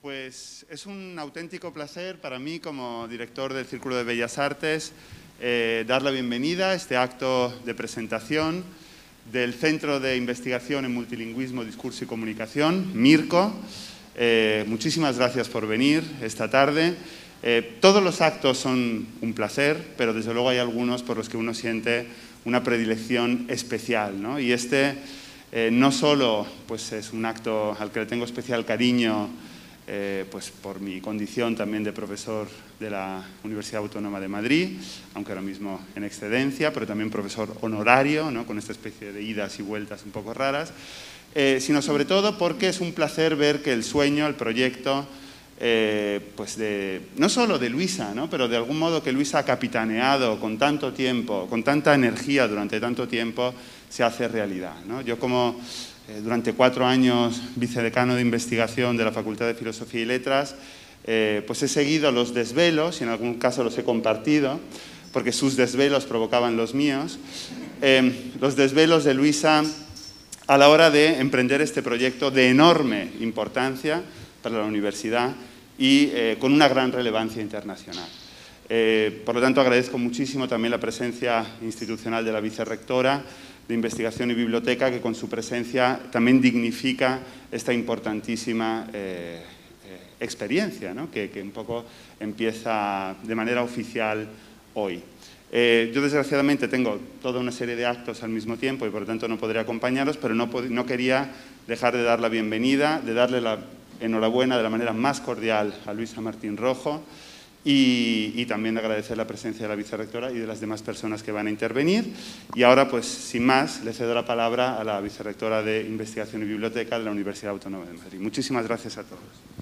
Pues es un auténtico placer para mí, como director del Círculo de Bellas Artes, dar la bienvenida a este acto de presentación del Centro de Investigación en Multilingüismo, Discurso y Comunicación, MIRCO. Muchísimas gracias por venir esta tarde. Todos los actos son un placer, pero desde luego hay algunos por los que uno siente una predilección especial, ¿no? Y este no solo pues, es un acto al que le tengo especial cariño, pues por mi condición también de profesor de la Universidad Autónoma de Madrid, aunque ahora mismo en excedencia, pero también profesor honorario, ¿no? Con esta especie de idas y vueltas un poco raras, sino sobre todo porque es un placer ver que el sueño, el proyecto, pues no solo de Luisa, ¿no? Pero de algún modo que Luisa ha capitaneado con tanto tiempo, con tanta energía durante tanto tiempo, se hace realidad, ¿no? Yo como durante 4 años vicedecano de investigación de la Facultad de Filosofía y Letras, pues he seguido los desvelos, y en algún caso los he compartido, porque sus desvelos provocaban los míos, los desvelos de Luisa a la hora de emprender este proyecto de enorme importancia para la universidad y con una gran relevancia internacional. Por lo tanto, agradezco muchísimo también la presencia institucional de la vicerrectora de Investigación y Biblioteca, que con su presencia también dignifica esta importantísima experiencia, ¿no? que un poco empieza de manera oficial hoy. Yo, desgraciadamente, tengo toda una serie de actos al mismo tiempo y, por lo tanto, no podré acompañaros, pero no quería dejar de dar la bienvenida, de darle la enhorabuena de la manera más cordial a Luisa Martín Rojo y también agradecer la presencia de la vicerrectora y de las demás personas que van a intervenir. Y ahora, pues, sin más, le cedo la palabra a la vicerrectora de Investigación y Biblioteca de la Universidad Autónoma de Madrid. Muchísimas gracias a todos.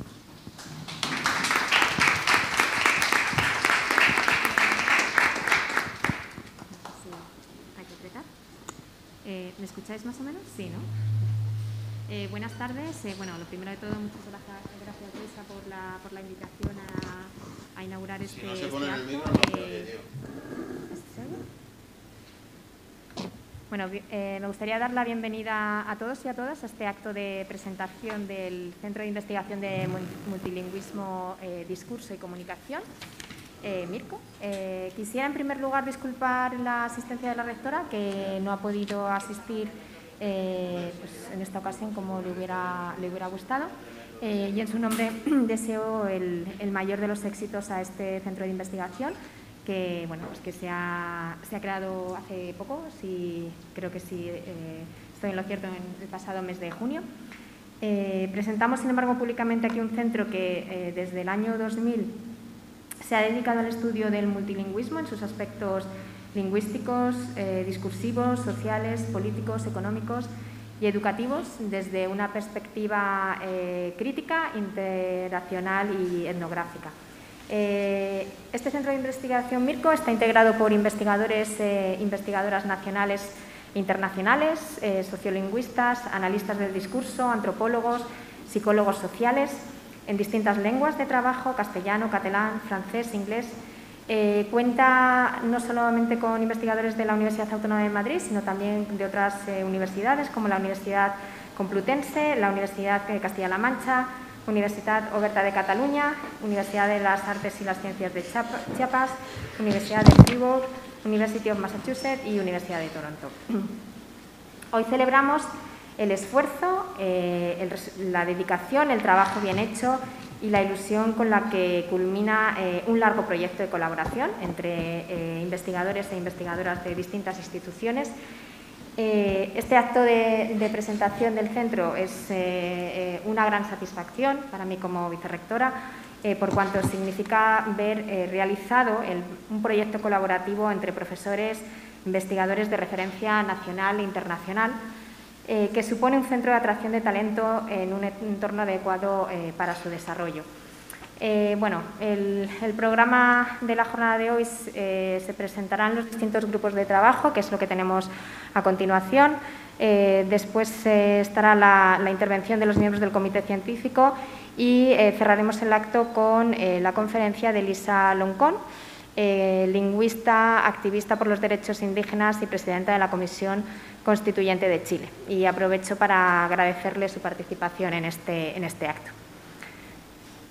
¿Me escucháis más o menos? Sí, ¿no? Buenas tardes. Bueno, lo primero de todo, muchas gracias, Luisa, por la invitación a inaugurar este acto. Si no se pone en el micro, no se oye, tío. Bueno, me gustaría dar la bienvenida a todos y a todas a este acto de presentación del Centro de Investigación de Multilingüismo, Discurso y Comunicación, MIRCO. Quisiera, en primer lugar, disculpar la asistencia de la rectora, que no ha podido asistir pues, en esta ocasión como le hubiera gustado. Y en su nombre deseo el mayor de los éxitos a este centro de investigación, que, bueno, pues que se ha creado hace poco, creo que sí, estoy en lo cierto, en el pasado mes de junio. Presentamos, sin embargo, públicamente aquí un centro que desde el año 2000 se ha dedicado al estudio del multilingüismo en sus aspectos lingüísticos, discursivos, sociales, políticos, económicos y educativos desde una perspectiva crítica, interaccional y etnográfica. Este centro de investigación MIRCO está integrado por investigadores e investigadoras nacionales e internacionales, sociolingüistas, analistas del discurso, antropólogos, psicólogos sociales, en distintas lenguas de trabajo: castellano, catalán, francés, inglés. Cuenta no solamente con investigadores de la Universidad Autónoma de Madrid, sino también de otras universidades, como la Universidad Complutense, la Universidad de Castilla-La Mancha, Universitat Oberta de Cataluña, Universidad de las Artes y las Ciencias de Chiapas, Universidad de Fribourg, University of Massachusetts y Universidad de Toronto. Hoy celebramos el esfuerzo, la dedicación, el trabajo bien hecho y la ilusión con la que culmina un largo proyecto de colaboración entre investigadores e investigadoras de distintas instituciones. Este acto de presentación del centro es una gran satisfacción para mí como vicerrectora, por cuanto significa ver realizado un proyecto colaborativo entre profesores, investigadores de referencia nacional e internacional, que supone un centro de atracción de talento en un entorno adecuado para su desarrollo. Bueno, el programa de la jornada de hoy se presentarán los distintos grupos de trabajo, que es lo que tenemos a continuación. Después estará la intervención de los miembros del comité científico y cerraremos el acto con la conferencia de Lisa Loncón, lingüista, activista por los derechos indígenas y presidenta de la Comisión Constituyente de Chile. Y aprovecho para agradecerle su participación en este acto.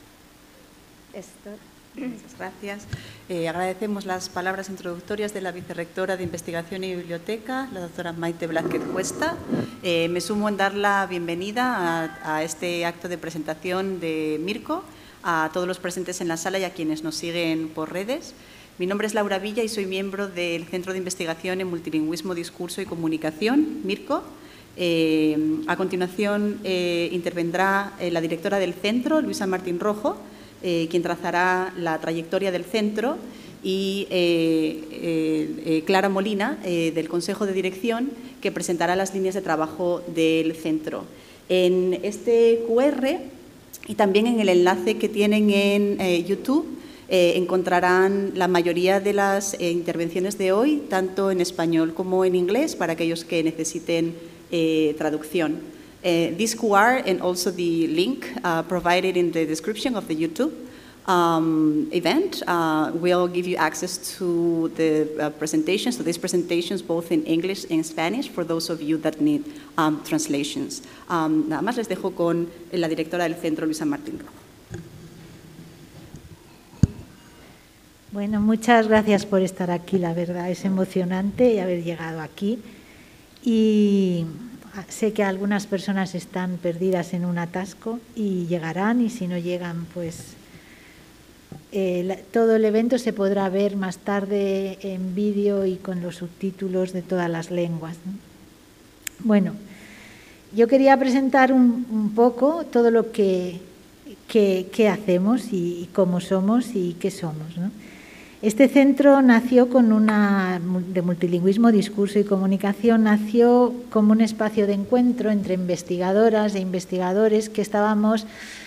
Esther. Muchas gracias. Agradecemos las palabras introductorias de la vicerrectora de Investigación y Biblioteca, la doctora Maite Blázquez Cuesta. Me sumo en dar la bienvenida a este acto de presentación de Mirko, a todos los presentes en la sala y a quienes nos siguen por redes. Mi nombre es Laura Villa y soy miembro del Centro de Investigación en Multilingüismo, Discurso y Comunicación, Mirko. A continuación intervendrá la directora del centro, Luisa Martín Rojo, quien trazará la trayectoria del centro, y Clara Molina, del Consejo de Dirección, que presentará las líneas de trabajo del centro. En este QR y también en el enlace que tienen en YouTube encontrarán la mayoría de las intervenciones de hoy, tanto en español como en inglés, para aquellos que necesiten traducción. This QR and also the link provided in the description of the YouTube event will give you access to the presentations, to these presentations both in English and Spanish for those of you that need translations. Nada más les dejo con la directora del centro, Luisa Martín Rojo. Bueno, muchas gracias por estar aquí, la verdad es emocionante haber llegado aquí y sé que algunas personas están perdidas en un atasco y llegarán, y si no llegan, pues todo el evento se podrá ver más tarde en vídeo y con los subtítulos de todas las lenguas, ¿no? Bueno, yo quería presentar un poco todo lo que hacemos y cómo somos y qué somos, ¿no? Este centro nació de multilingüismo, discurso y comunicación, nació como un espacio de encuentro entre investigadoras e investigadores que estábamos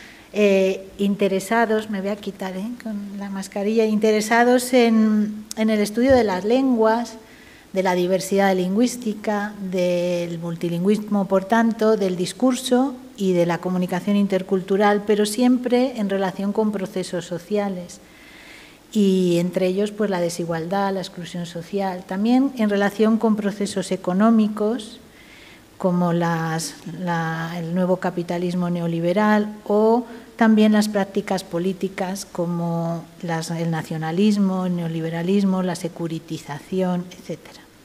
interesados, me voy a quitar con la mascarilla, interesados en el estudio de las lenguas, de la diversidad lingüística, del multilingüismo, por tanto, del discurso y de la comunicación intercultural, pero siempre en relación con procesos sociales. Y entre ellos pues la desigualdad, la exclusión social, también en relación con procesos económicos como el nuevo capitalismo neoliberal, o también las prácticas políticas como el nacionalismo, el neoliberalismo, la securitización, etc.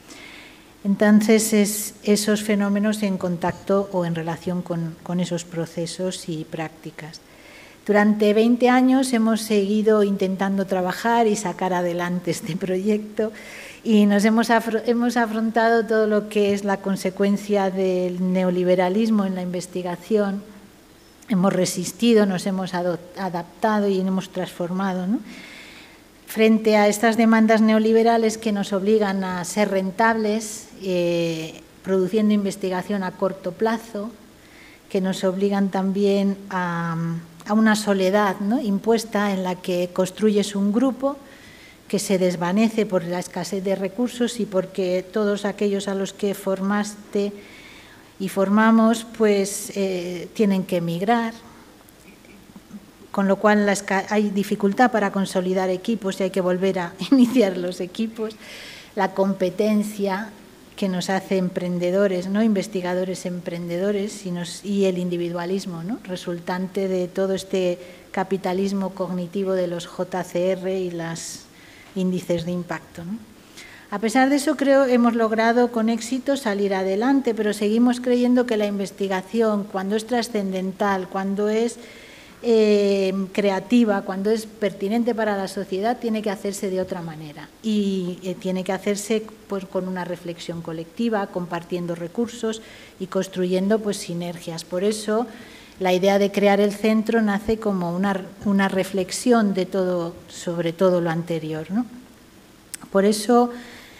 Entonces, esos fenómenos en contacto o en relación con esos procesos y prácticas. Durante 20 años hemos seguido intentando trabajar y sacar adelante este proyecto y hemos afrontado todo lo que es la consecuencia del neoliberalismo en la investigación. Hemos resistido, nos hemos adaptado y nos hemos transformado, ¿no? Frente a estas demandas neoliberales que nos obligan a ser rentables, produciendo investigación a corto plazo, que nos obligan también a una soledad, ¿no?, impuesta, en la que construyes un grupo que se desvanece por la escasez de recursos y porque todos aquellos a los que formaste y formamos pues tienen que emigrar, con lo cual hay dificultad para consolidar equipos y hay que volver a iniciar los equipos, la competencia que nos hace emprendedores, ¿no?, investigadores emprendedores, y el individualismo, ¿no?, resultante de todo este capitalismo cognitivo de los JCR y los índices de impacto, ¿no? A pesar de eso, creo que hemos logrado con éxito salir adelante, pero seguimos creyendo que la investigación, cuando es trascendental, cuando es creativa, cuando es pertinente para la sociedad, tiene que hacerse de otra manera y tiene que hacerse pues con una reflexión colectiva, compartiendo recursos y construyendo pues sinergias. Por eso la idea de crear el centro nace como una reflexión de todo, sobre todo lo anterior, ¿no? Por eso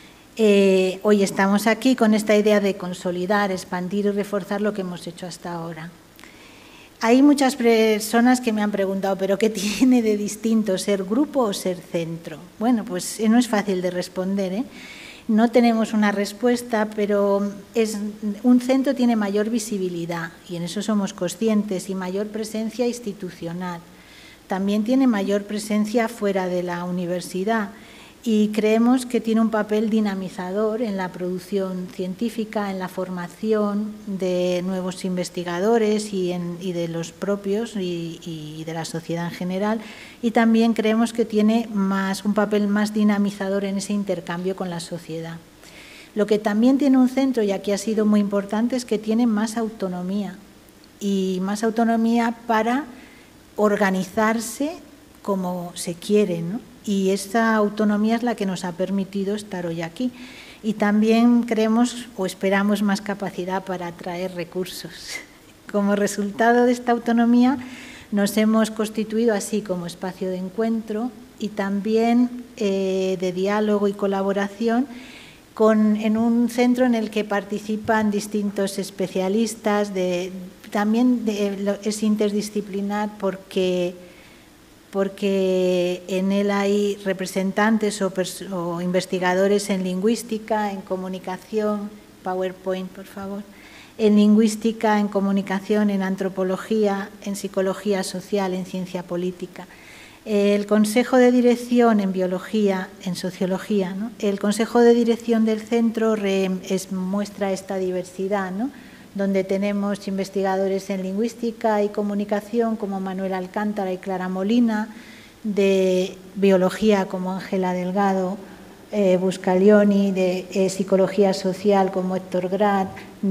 hoy estamos aquí con esta idea de consolidar, expandir y reforzar lo que hemos hecho hasta ahora. Hay muchas personas que me han preguntado, ¿pero qué tiene de distinto ser grupo o ser centro? Bueno, pues no es fácil de responder, ¿eh? No tenemos una respuesta, pero un centro tiene mayor visibilidad, y en eso somos conscientes, y mayor presencia institucional. También tiene mayor presencia fuera de la universidad, y creemos que tiene un papel dinamizador en la producción científica, en la formación de nuevos investigadores y de los propios y de la sociedad en general, y también creemos que tiene un papel más dinamizador en ese intercambio con la sociedad. Lo que también tiene un centro, y aquí ha sido muy importante, es que tiene más autonomía, y más autonomía para organizarse como se quiere, ¿no? Y esa autonomía es la que nos ha permitido estar hoy aquí. Y también creemos o esperamos más capacidad para atraer recursos. Como resultado de esta autonomía nos hemos constituido así como espacio de encuentro y también de diálogo y colaboración en un centro en el que participan distintos especialistas, también es interdisciplinar porque en él hay representantes o investigadores en lingüística, en comunicación, PowerPoint, por favor, en lingüística, en comunicación, en antropología, en psicología social, en ciencia política. El Consejo de Dirección en biología, en sociología, ¿no? El Consejo de Dirección del centro muestra esta diversidad, ¿no? Donde tenemos investigadores en lingüística y comunicación como Manuel Alcántara y Clara Molina, de biología como Ángela Delgado Buscalioni, de psicología social como Héctor Grad,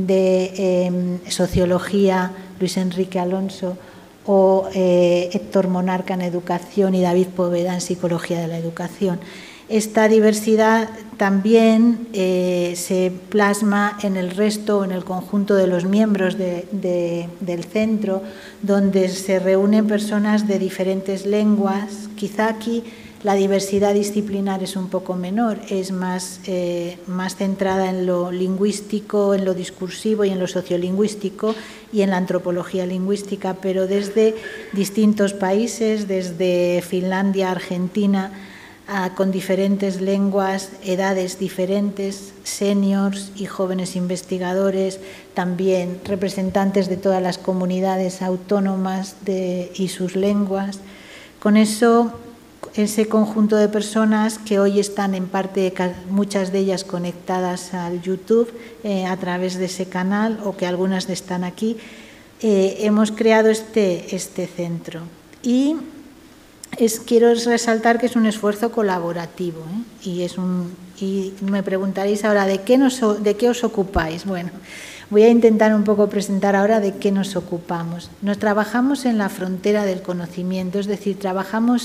de sociología Luis Enrique Alonso, o Héctor Monarca en educación y David Poveda en psicología de la educación. Esta diversidad también se plasma en el resto, en el conjunto de los miembros del centro, donde se reúnen personas de diferentes lenguas. Quizá aquí la diversidad disciplinar es un poco menor, es más centrada en lo lingüístico, en lo discursivo y en lo sociolingüístico y en la antropología lingüística, pero desde distintos países, desde Finlandia, Argentina, con diferentes lenguas, edades diferentes, seniors y jóvenes investigadores, también representantes de todas las comunidades autónomas y sus lenguas. Con eso, ese conjunto de personas que hoy están en parte, muchas de ellas conectadas al YouTube a través de ese canal, o que algunas están aquí, hemos creado este centro. Y quiero resaltar que es un esfuerzo colaborativo, y me preguntaréis ahora ¿de qué os ocupáis? Bueno, voy a intentar un poco presentar ahora de qué nos ocupamos. Nos trabajamos en la frontera del conocimiento, es decir, tratamos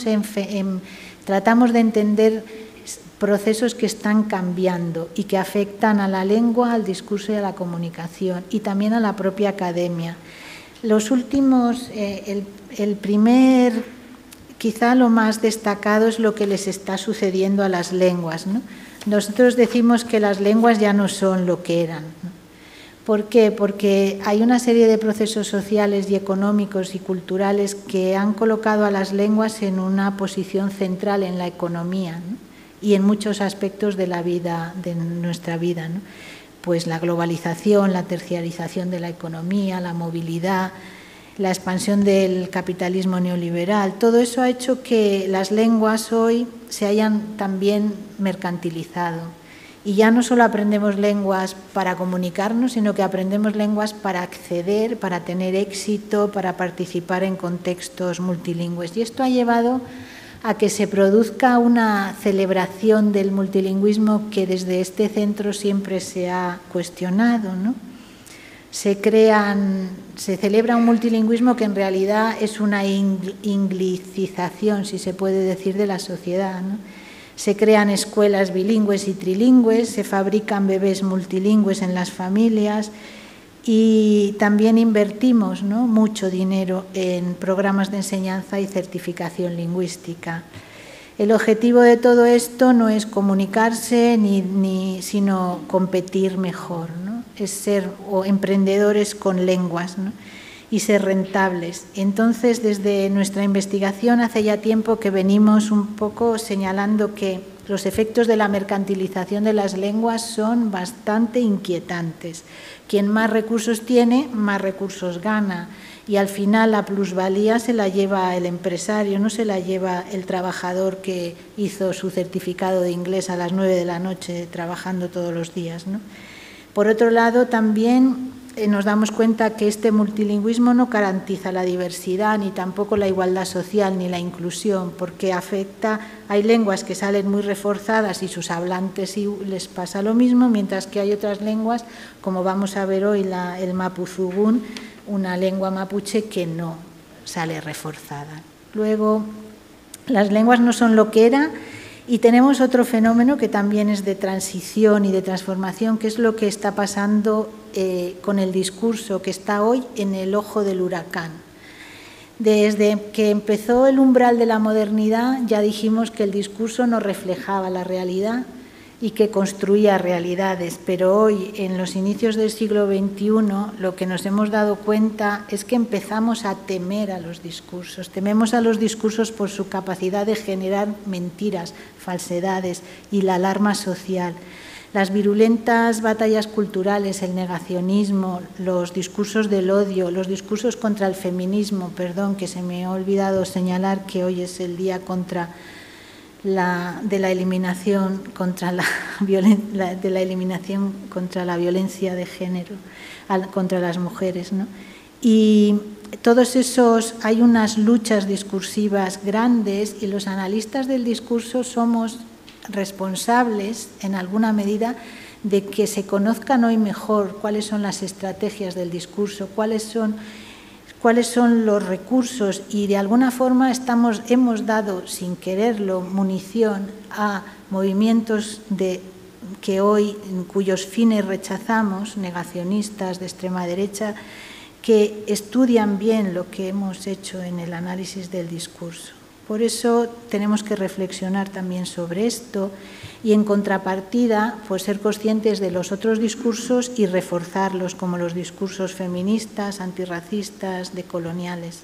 de entender procesos que están cambiando y que afectan a la lengua, al discurso y a la comunicación, y también a la propia academia. Los últimos, el primer, quizá lo más destacado es lo que les está sucediendo a las lenguas, ¿no? Nosotros decimos que las lenguas ya no son lo que eran, ¿no? ¿Por qué? Porque hay una serie de procesos sociales y económicos y culturales que han colocado a las lenguas en una posición central en la economía, ¿no? Y en muchos aspectos de la vida, de nuestra vida, ¿no? Pues la globalización, la terciarización de la economía, la movilidad, la expansión del capitalismo neoliberal, todo eso ha hecho que las lenguas hoy se hayan también mercantilizado. Y ya no solo aprendemos lenguas para comunicarnos, sino que aprendemos lenguas para acceder, para tener éxito, para participar en contextos multilingües. Y esto ha llevado a que se produzca una celebración del multilingüismo que desde este centro siempre se ha cuestionado, ¿no? Se celebra un multilingüismo que en realidad es una inglicización, si se puede decir, de la sociedad, ¿no? Se crean escuelas bilingües y trilingües, se fabrican bebés multilingües en las familias y también invertimos, ¿no?, mucho dinero en programas de enseñanza y certificación lingüística. El objetivo de todo esto no es comunicarse sino competir mejor, ¿no? Es ser emprendedores con lenguas, ¿no?, y ser rentables. Entonces, desde nuestra investigación hace ya tiempo que venimos un poco señalando que Los efectos de la mercantilización de las lenguas son bastante inquietantes. Quien más recursos tiene, más recursos gana. Y al final la plusvalía se la lleva el empresario, no se la lleva el trabajador que hizo su certificado de inglés a las 9 de la noche trabajando todos los días, ¿no? Por otro lado, también nos damos cuenta que este multilingüismo no garantiza la diversidad, ni tampoco la igualdad social, ni la inclusión, porque hay lenguas que salen muy reforzadas y sus hablantes les pasa lo mismo, mientras que hay otras lenguas, como vamos a ver hoy el mapuzungún, una lengua mapuche que no sale reforzada. Luego, las lenguas no son lo que era, y tenemos otro fenómeno que también es de transición y de transformación, que es lo que está pasando con el discurso, que está hoy en el ojo del huracán. Desde que empezó el umbral de la modernidad ya dijimos que el discurso no reflejaba la realidad y que construía realidades, pero hoy, en los inicios del siglo XXI, lo que nos hemos dado cuenta es que empezamos a temer a los discursos. Tememos a los discursos por su capacidad de generar mentiras, falsedades y la alarma social. Las virulentas batallas culturales, el negacionismo, los discursos del odio, los discursos contra el feminismo, que se me ha olvidado señalar que hoy es el día de la eliminación contra la violencia de género contra las mujeres, ¿no? Y todos esos, hay unas luchas discursivas grandes y los analistas del discurso somos responsables en alguna medida de que se conozcan hoy mejor cuáles son las estrategias del discurso, cuáles son los recursos, y de alguna forma hemos dado, sin quererlo, munición a movimientos cuyos fines rechazamos, negacionistas de extrema derecha, que estudian bien lo que hemos hecho en el análisis del discurso. Por eso tenemos que reflexionar también sobre esto y, en contrapartida, pues ser conscientes de los otros discursos y reforzarlos, como los discursos feministas, antirracistas, decoloniales.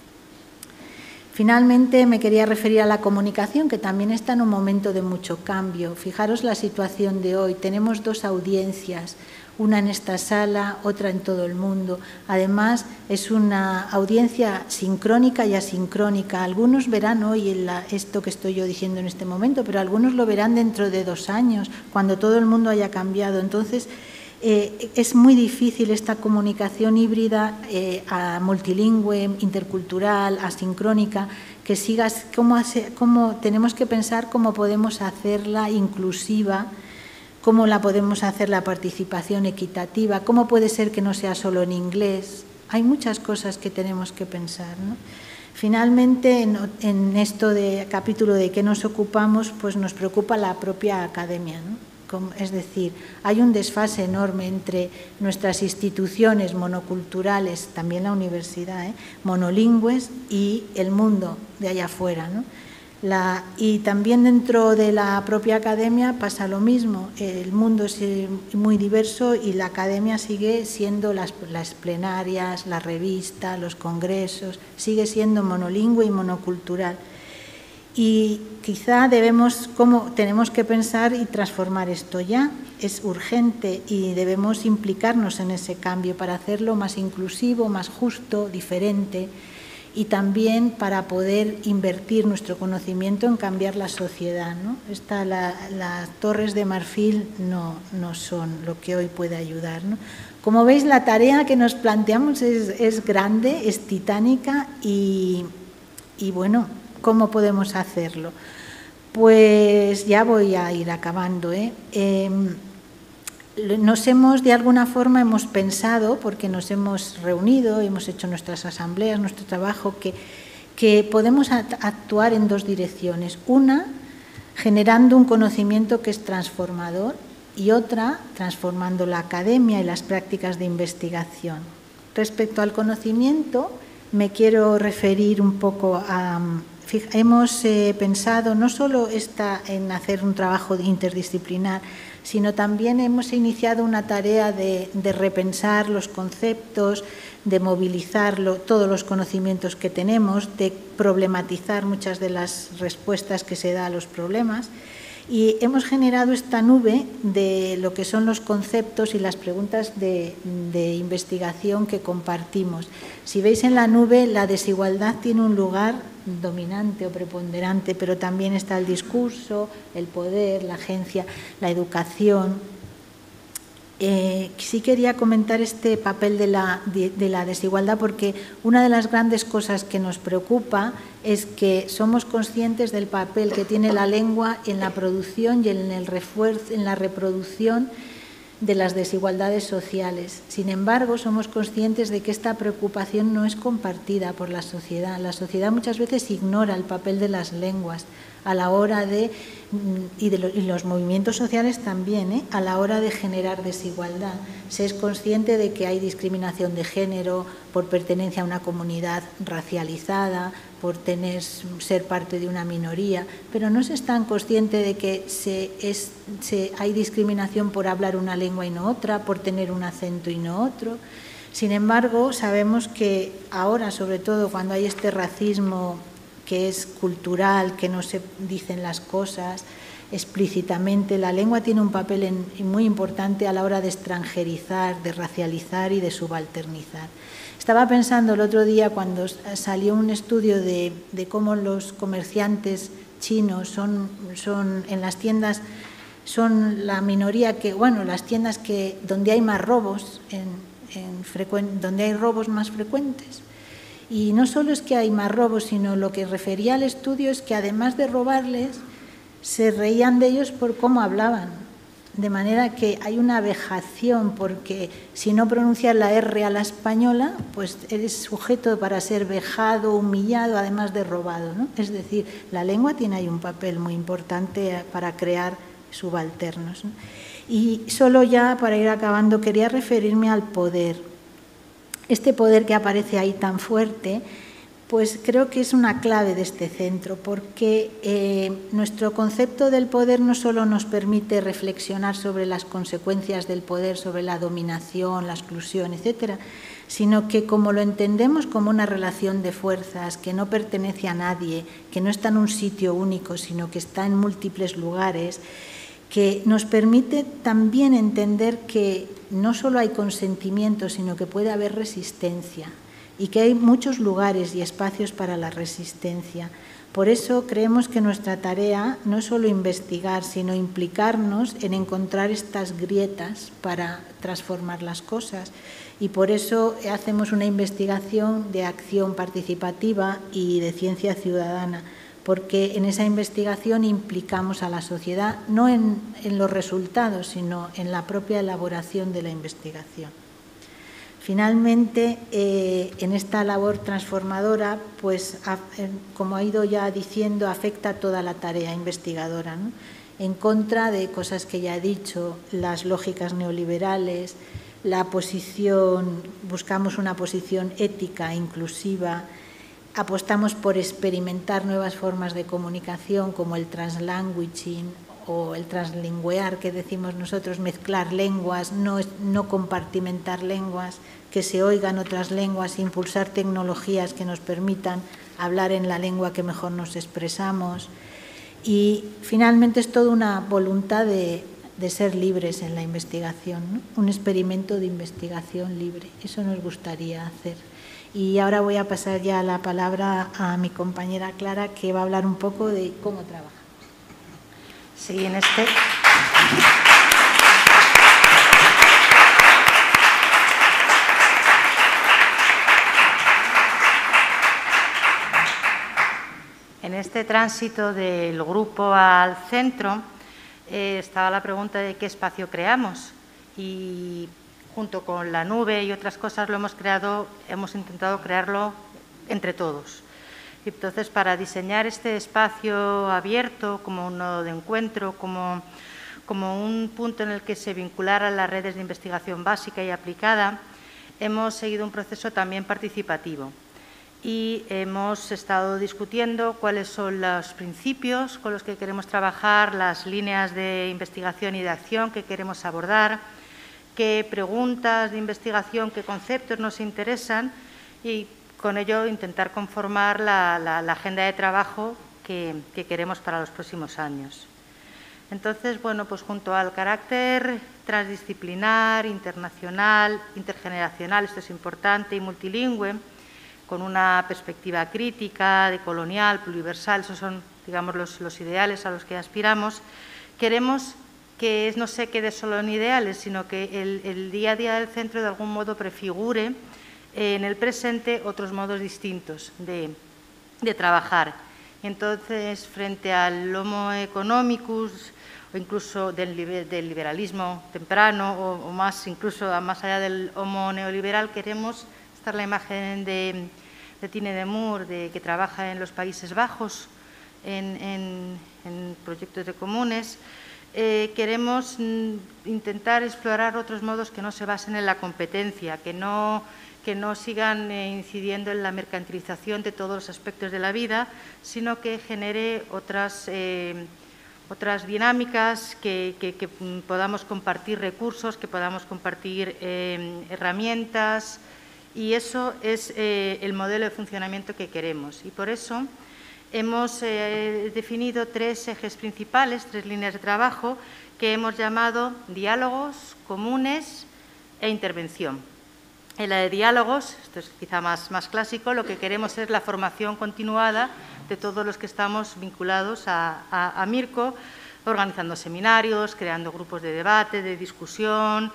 Finalmente, me quería referir a la comunicación, que también está en un momento de mucho cambio. Fijaros la situación de hoy. Tenemos dos audiencias, una en esta sala, otra en todo el mundo. Además, es una audiencia sincrónica y asincrónica. Algunos verán hoy esto que estoy yo diciendo en este momento, pero algunos lo verán dentro de 2 años, cuando todo el mundo haya cambiado. Entonces, es muy difícil esta comunicación híbrida, multilingüe, intercultural, asincrónica, que sigas cómo tenemos que pensar cómo podemos hacerla inclusiva, cómo la podemos hacer la participación equitativa, cómo puede ser que no sea solo en inglés. Hay muchas cosas que tenemos que pensar, ¿no? Finalmente, en esto de capítulo de qué nos ocupamos, pues nos preocupa la propia academia, ¿no? Es decir, hay un desfase enorme entre nuestras instituciones monoculturales, también la universidad, monolingües, y el mundo de allá afuera, ¿no? Y también dentro de la propia academia pasa lo mismo. El mundo es muy diverso y la academia sigue siendo las plenarias, la revista, los congresos, sigue siendo monolingüe y monocultural. Y quizá tenemos que pensar y transformar esto ya. Es urgente y debemos implicarnos en ese cambio para hacerlo más inclusivo, más justo, diferente, y también para poder invertir nuestro conocimiento en cambiar la sociedad, ¿no? Las torres de marfil no son lo que hoy puede ayudar, ¿no? Como veis, la tarea que nos planteamos es grande, es titánica y bueno, ¿cómo podemos hacerlo? Pues ya voy a ir acabando, de alguna forma hemos pensado, porque nos hemos reunido, hemos hecho nuestras asambleas, nuestro trabajo, que podemos actuar en 2 direcciones. Una, generando un conocimiento que es transformador, y otra, transformando la academia y las prácticas de investigación. Respecto al conocimiento, me quiero referir un poco a... Hemos pensado no solo en hacer un trabajo interdisciplinar, sino también hemos iniciado una tarea de repensar los conceptos, de movilizar todos los conocimientos que tenemos, de problematizar muchas de las respuestas que se dan a los problemas. Y hemos generado esta nube de lo que son los conceptos y las preguntas de investigación que compartimos. Si veis en la nube, la desigualdad tiene un lugar dominante o preponderante, pero también está el discurso, el poder, la agencia, la educación. Sí quería comentar este papel de la desigualdad, porque una de las grandes cosas que nos preocupa es que somos conscientes del papel que tiene la lengua en la producción y en el refuerzo, en la reproducción de las desigualdades sociales. Sin embargo, somos conscientes de que esta preocupación no es compartida por la sociedad. La sociedad muchas veces ignora el papel de las lenguas a la hora y los movimientos sociales también, a la hora de generar desigualdad. Se es consciente de que hay discriminación de género por pertenencia a una comunidad racializada, por ser parte de una minoría, pero no se es tan consciente de que hay discriminación por hablar una lengua y no otra, por tener un acento y no otro. Sin embargo, sabemos que ahora, sobre todo cuando hay este racismo que es cultural, que no se dicen las cosas explícitamente, la lengua tiene un papel muy importante a la hora de extranjerizar, de racializar y de subalternizar. Estaba pensando el otro día cuando salió un estudio de cómo los comerciantes chinos son en las tiendas, son la minoría que, bueno, las tiendas donde hay más robos, donde hay robos más frecuentes. Y no solo es que hay más robos, sino lo que refería al estudio es que además de robarles, se reían de ellos por cómo hablaban. De manera que hay una vejación, porque si no pronuncias la R a la española, pues eres sujeto para ser vejado, humillado, además de robado, ¿no? Es decir, la lengua tiene ahí un papel muy importante para crear subalternos, ¿no? Y solo ya para ir acabando, quería referirme al poder. Este poder que aparece ahí tan fuerte, pues creo que es una clave de este centro, porque nuestro concepto del poder no solo nos permite reflexionar sobre las consecuencias del poder, sobre la dominación, la exclusión, etcétera, sino que como lo entendemos como una relación de fuerzas que no pertenece a nadie, que no está en un sitio único, sino que está en múltiples lugares, que nos permite también entender que no solo hay consentimiento, sino que puede haber resistencia y que hay muchos lugares y espacios para la resistencia. Por eso creemos que nuestra tarea no es solo investigar, sino implicarnos en encontrar estas grietas para transformar las cosas. Y por eso hacemos una investigación de acción participativa y de ciencia ciudadana, porque en esa investigación implicamos a la sociedad, no en los resultados, sino en la propia elaboración de la investigación. Finalmente, en esta labor transformadora, pues, como ha ido ya diciendo, afecta a toda la tarea investigadora, ¿no? En contra de cosas que ya he dicho, las lógicas neoliberales, buscamos una posición ética, inclusiva. Apostamos por experimentar nuevas formas de comunicación como el translanguaging o el translingüear, que decimos nosotros, mezclar lenguas, no compartimentar lenguas, que se oigan otras lenguas, impulsar tecnologías que nos permitan hablar en la lengua que mejor nos expresamos. Y finalmente es toda una voluntad de ser libres en la investigación, ¿no? Un experimento de investigación libre. Eso nos gustaría hacer. Y ahora voy a pasar ya la palabra a mi compañera Clara, que va a hablar un poco de cómo trabaja. Sí, en este tránsito del grupo al centro estaba la pregunta de qué espacio creamos, y junto con la nube y otras cosas hemos intentado crearlo entre todos. Y entonces, para diseñar este espacio abierto como un nodo de encuentro, como un punto en el que se vincularan las redes de investigación básica y aplicada, hemos seguido un proceso también participativo. Y hemos estado discutiendo cuáles son los principios con los que queremos trabajar, las líneas de investigación y de acción que queremos abordar, qué preguntas de investigación, qué conceptos nos interesan, y con ello intentar conformar la agenda de trabajo que queremos para los próximos años. Entonces, bueno, pues junto al carácter transdisciplinar, internacional, intergeneracional, esto es importante, y multilingüe, con una perspectiva crítica, decolonial, pluriversal, esos son, digamos, los ideales a los que aspiramos, queremos que no se quede solo en ideales, sino que el día a día del centro de algún modo prefigure en el presente otros modos distintos de trabajar. Entonces, frente al Homo economicus, o incluso del liberalismo temprano, o más, incluso más allá del Homo neoliberal, queremos estar la imagen de Tine de Moore, que trabaja en los Países Bajos, en proyectos de comunes. Queremos intentar explorar otros modos que no se basen en la competencia, que no sigan incidiendo en la mercantilización de todos los aspectos de la vida, sino que genere otras dinámicas, que podamos compartir recursos, que podamos compartir herramientas, y eso es el modelo de funcionamiento que queremos. Y por eso hemos definido 3 ejes principales, 3 líneas de trabajo, que hemos llamado diálogos, comunes e intervención. En la de diálogos, esto es quizá más clásico, lo que queremos es la formación continuada de todos los que estamos vinculados a Mirco, organizando seminarios, creando grupos de debate, de discusión,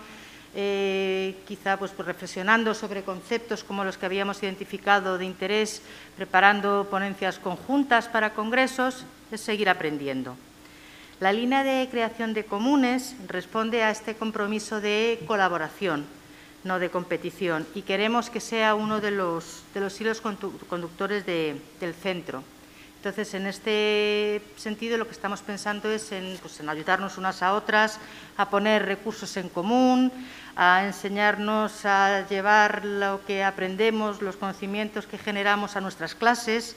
quizá pues reflexionando sobre conceptos como los que habíamos identificado de interés, preparando ponencias conjuntas para congresos, es seguir aprendiendo. La línea de creación de comunes responde a este compromiso de colaboración, no de competición, y queremos que sea uno de los hilos conductores del centro. Entonces, en este sentido, lo que estamos pensando es en ayudarnos unas a otras, a poner recursos en común, a enseñarnos a llevar lo que aprendemos, los conocimientos que generamos a nuestras clases,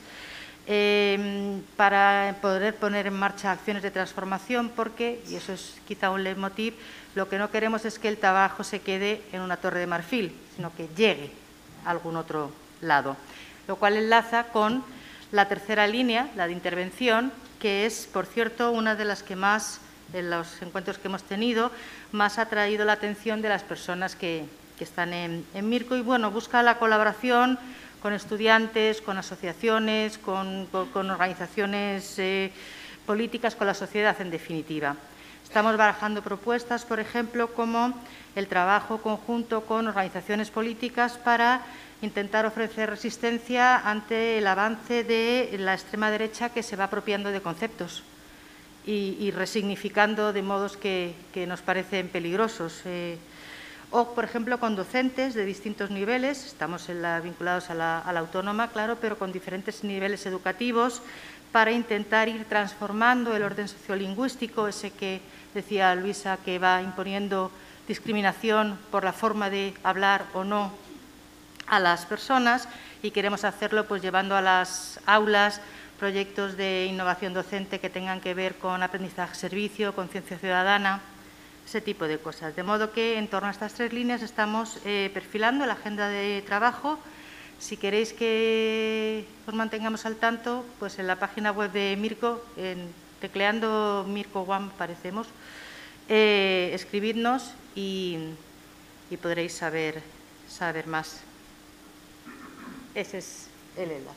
para poder poner en marcha acciones de transformación, porque, y eso es quizá un leitmotiv, lo que no queremos es que el trabajo se quede en una torre de marfil, sino que llegue a algún otro lado, lo cual enlaza con la tercera línea, la de intervención, que es, por cierto, una de las que más, en los encuentros que hemos tenido, más ha atraído la atención de las personas que están en Mirco, y bueno, busca la colaboración con estudiantes, con asociaciones, con organizaciones políticas, con la sociedad en definitiva. Estamos barajando propuestas, por ejemplo, como el trabajo conjunto con organizaciones políticas para intentar ofrecer resistencia ante el avance de la extrema derecha, que se va apropiando de conceptos y resignificando de modos que nos parecen peligrosos. O, por ejemplo, con docentes de distintos niveles, estamos vinculados a la autónoma, claro, pero con diferentes niveles educativos, para intentar ir transformando el orden sociolingüístico, ese que decía Luisa, que va imponiendo discriminación por la forma de hablar o no a las personas, y queremos hacerlo pues llevando a las aulas proyectos de innovación docente que tengan que ver con aprendizaje-servicio, conciencia ciudadana, ese tipo de cosas. De modo que en torno a estas 3 líneas estamos perfilando la agenda de trabajo. Si queréis que os mantengamos al tanto, pues en la página web de Mirco, tecleando Mirco One, parecemos, escribidnos y podréis saber más. Ese es el enlace.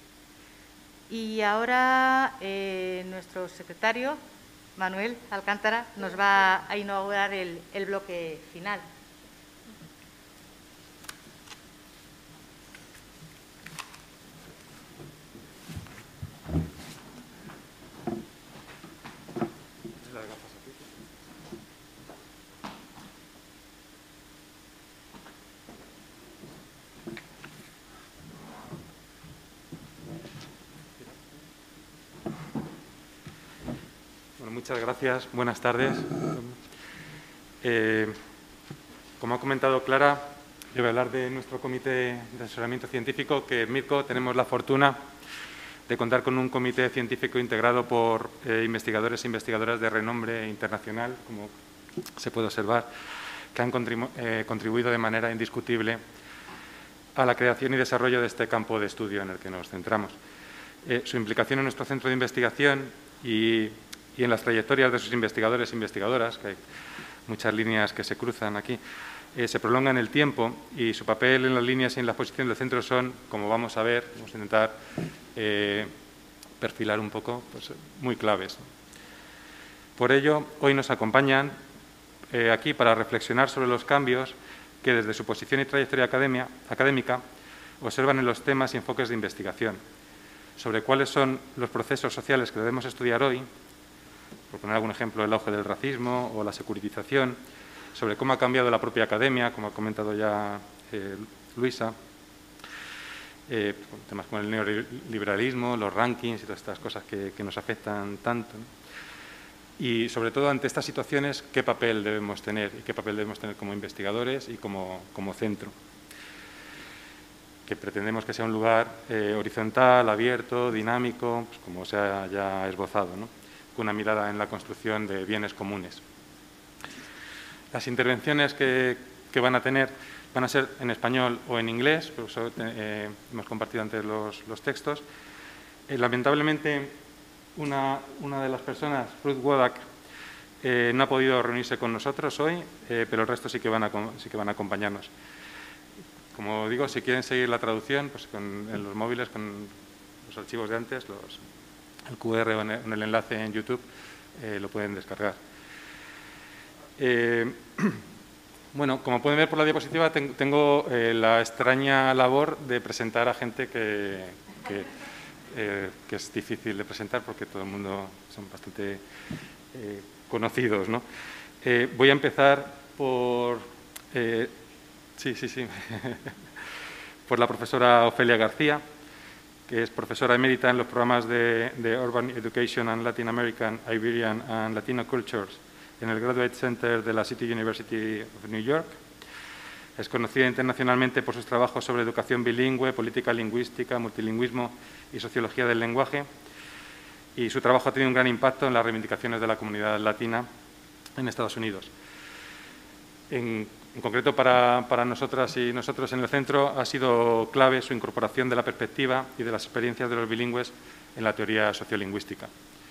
Y ahora nuestro secretario, Manuel Alcántara, nos va a inaugurar el bloque final. Muchas gracias. Buenas tardes. Como ha comentado Clara, yo voy a hablar de nuestro comité de asesoramiento científico, que en Mirco tenemos la fortuna de contar con un comité científico integrado por investigadores e investigadoras de renombre internacional, como se puede observar, que han contribuido de manera indiscutible a la creación y desarrollo de este campo de estudio en el que nos centramos. Su implicación en nuestro centro de investigación y y en las trayectorias de sus investigadores e investigadoras, que hay muchas líneas que se cruzan aquí, se prolonga en el tiempo y su papel en las líneas y en la exposición del centro son, como vamos a ver, vamos a intentar perfilar un poco, pues, muy claves. Por ello, hoy nos acompañan aquí para reflexionar sobre los cambios que desde su posición y trayectoria académica observan en los temas y enfoques de investigación, sobre cuáles son los procesos sociales que debemos estudiar hoy, por poner algún ejemplo, el auge del racismo o la securitización, sobre cómo ha cambiado la propia academia, como ha comentado ya Luisa, temas como el neoliberalismo, los rankings y todas estas cosas que nos afectan tanto, ¿no? Y, sobre todo, ante estas situaciones, qué papel debemos tener y qué papel debemos tener como investigadores y como centro, que pretendemos que sea un lugar horizontal, abierto, dinámico, pues como se ha ya esbozado, ¿no? Con una mirada en la construcción de bienes comunes. Las intervenciones que van a tener van a ser en español o en inglés, por eso hemos compartido antes los textos. Lamentablemente, una de las personas, Ruth Wodak, no ha podido reunirse con nosotros hoy, pero el resto sí que van a acompañarnos. Como digo, si quieren seguir la traducción, pues en los móviles, con los archivos de antes, el QR o en el enlace en YouTube, lo pueden descargar. Bueno, como pueden ver por la diapositiva, tengo la extraña labor de presentar a gente que es difícil de presentar porque todo el mundo son bastante conocidos, ¿no? Voy a empezar por... por la profesora Ofelia García, que es profesora emérita en los programas de Urban Education and Latin American, Iberian and Latino Cultures en el Graduate Center de la City University of New York. Es conocida internacionalmente por sus trabajos sobre educación bilingüe, política lingüística, multilingüismo y sociología del lenguaje, y su trabajo ha tenido un gran impacto en las reivindicaciones de la comunidad latina en Estados Unidos. En concreto, para nosotras y nosotros en el centro ha sido clave su incorporación de la perspectiva y de las experiencias de los bilingües en la teoría sociolingüística.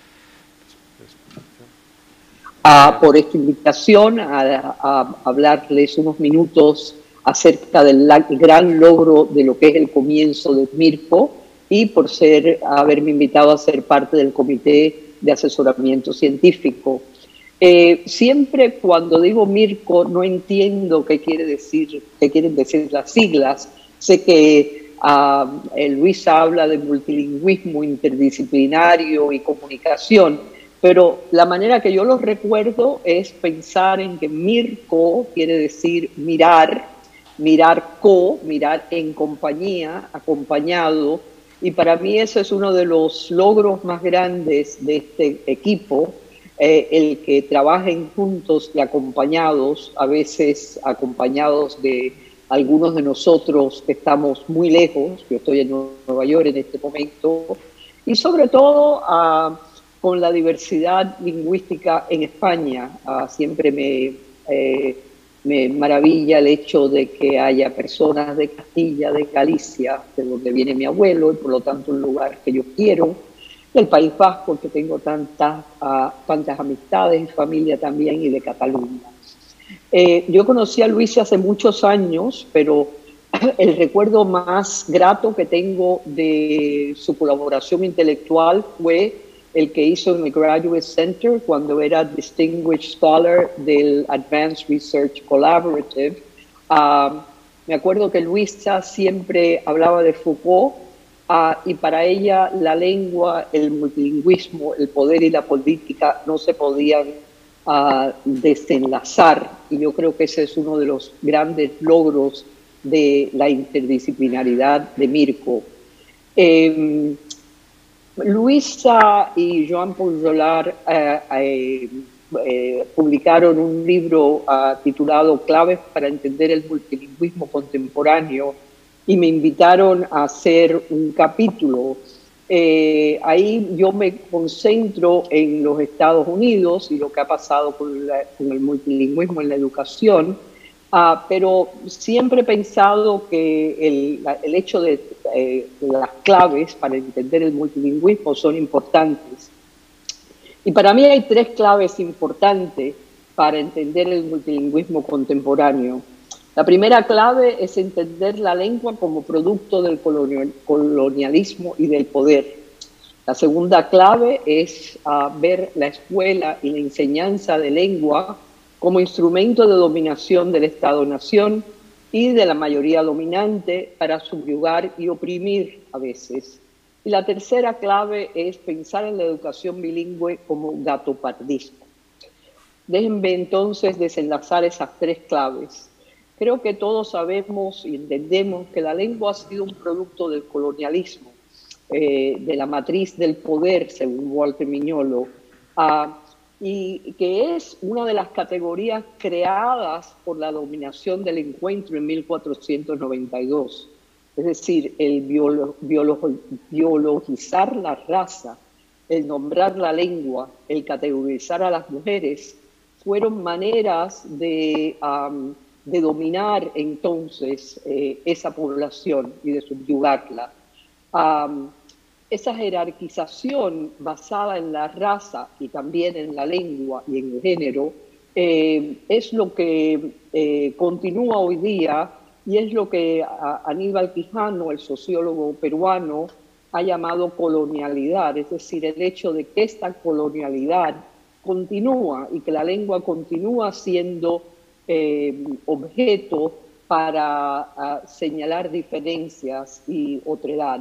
Por esta invitación a hablarles unos minutos acerca del gran logro de lo que es el comienzo de MIRCO y por haberme invitado a ser parte del Comité de Asesoramiento Científico. Siempre cuando digo MIRCO no entiendo qué quieren decir las siglas. Sé que Luisa habla de multilingüismo interdisciplinario y comunicación, pero la manera que yo lo recuerdo es pensar en que MIRCO quiere decir mirar en compañía, acompañado, y para mí ese es uno de los logros más grandes de este equipo, el que trabajen juntos y acompañados, a veces acompañados de algunos de nosotros que estamos muy lejos. Yo estoy en Nueva York en este momento, y sobre todo con la diversidad lingüística en España. Siempre me maravilla el hecho de que haya personas de Castilla, de Galicia, de donde viene mi abuelo, y por lo tanto un lugar que yo quiero, del País Vasco, que tengo tantas amistades y familia también, y de Cataluña. Yo conocí a Luisa hace muchos años, pero el recuerdo más grato que tengo de su colaboración intelectual fue el que hizo en el Graduate Center cuando era Distinguished Scholar del Advanced Research Collaborative. Me acuerdo que Luisa siempre hablaba de Foucault, y para ella la lengua, el multilingüismo, el poder y la política no se podían desenlazar, y yo creo que ese es uno de los grandes logros de la interdisciplinaridad de MIRCO. Luisa y Jean-Paul Jolard publicaron un libro titulado Claves para entender el multilingüismo contemporáneo, y me invitaron a hacer un capítulo. Ahí yo me concentro en los Estados Unidos y lo que ha pasado con el multilingüismo en la educación, pero siempre he pensado que el hecho de las claves para entender el multilingüismo son importantes. Y para mí hay tres claves importantes para entender el multilingüismo contemporáneo. La primera clave es entender la lengua como producto del colonialismo y del poder. La segunda clave es ver la escuela y la enseñanza de lengua como instrumento de dominación del Estado-nación y de la mayoría dominante para subyugar y oprimir a veces. Y la tercera clave es pensar en la educación bilingüe como gatopardismo. Déjenme entonces desenlazar esas tres claves. Creo que todos sabemos y entendemos que la lengua ha sido un producto del colonialismo, de la matriz del poder, según Walter Mignolo, y que es una de las categorías creadas por la dominación del encuentro en 1492. Es decir, el biologizar la raza, el nombrar la lengua, el categorizar a las mujeres, fueron maneras de dominar entonces esa población y de subyugarla. Esa jerarquización basada en la raza y también en la lengua y en el género es lo que continúa hoy día y es lo que Aníbal Quijano, el sociólogo peruano, ha llamado colonialidad, es decir, el hecho de que esta colonialidad continúa y que la lengua continúa siendo objeto para señalar diferencias y otredad.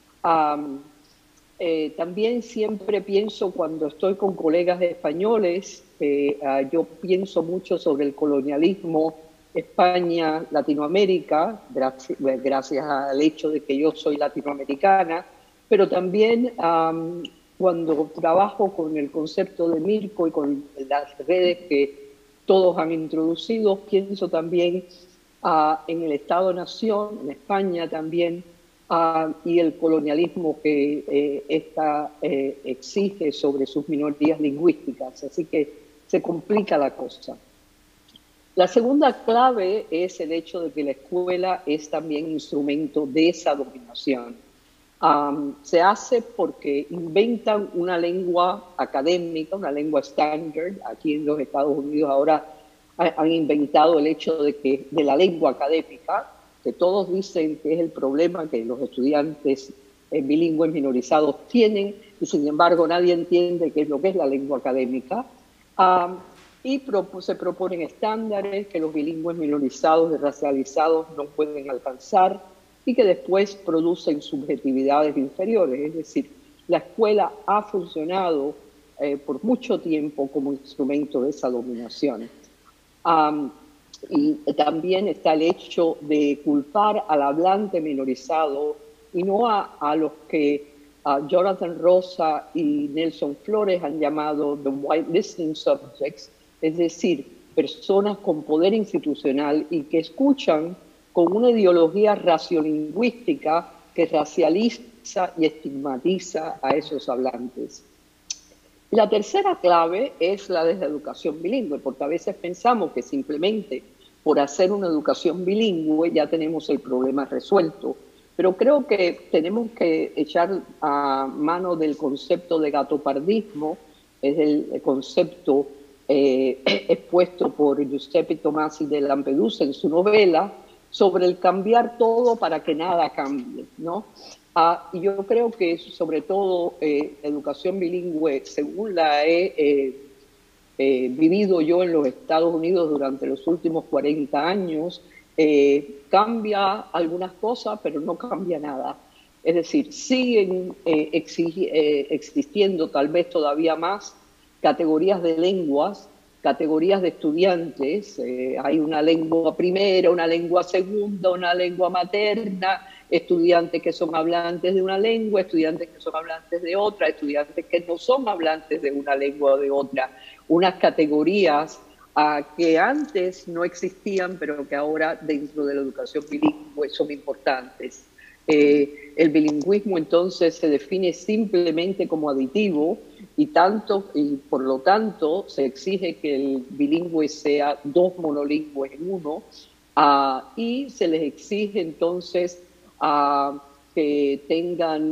También siempre pienso cuando estoy con colegas españoles, yo pienso mucho sobre el colonialismo España, Latinoamérica, gracias al hecho de que yo soy latinoamericana, pero también cuando trabajo con el concepto de Mirko y con las redes que todos han introducido, pienso también en el Estado-Nación, en España también, y el colonialismo que esta exige sobre sus minorías lingüísticas. Así que se complica la cosa. La segunda clave es el hecho de que la escuela es también instrumento de esa dominación. Se hace porque inventan una lengua académica, una lengua estándar. Aquí en los Estados Unidos ahora han inventado el hecho de la lengua académica, que todos dicen que es el problema que los estudiantes bilingües minorizados tienen, y sin embargo nadie entiende qué es lo que es la lengua académica. Y se proponen estándares que los bilingües minorizados y racializados no pueden alcanzar y que después producen subjetividades inferiores. Es decir, la escuela ha funcionado por mucho tiempo como instrumento de esa dominación. Y también está el hecho de culpar al hablante minorizado y no a los que Jonathan Rosa y Nelson Flores han llamado the white listening subjects, es decir, personas con poder institucional y que escuchan con una ideología raciolinguística que racializa y estigmatiza a esos hablantes. La tercera clave es la de la educación bilingüe, porque a veces pensamos que simplemente por hacer una educación bilingüe ya tenemos el problema resuelto. Pero creo que tenemos que echar a mano del concepto de gatopardismo, es el concepto expuesto por Giuseppe Tomasi de Lampedusa en su novela, sobre el cambiar todo para que nada cambie, ¿no? Y yo creo que sobre todo educación bilingüe, según la he vivido yo en los Estados Unidos durante los últimos 40 años, cambia algunas cosas, pero no cambia nada. Es decir, siguen existiendo tal vez todavía más categorías de lenguas, categorías de estudiantes. Hay una lengua primera, una lengua segunda, una lengua materna, estudiantes que son hablantes de una lengua, estudiantes que son hablantes de otra, estudiantes que no son hablantes de una lengua o de otra. Unas categorías que antes no existían, pero que ahora dentro de la educación bilingüe son importantes. El bilingüismo entonces se define simplemente como aditivo y por lo tanto se exige que el bilingüe sea dos monolingües en uno, y se les exige entonces que tengan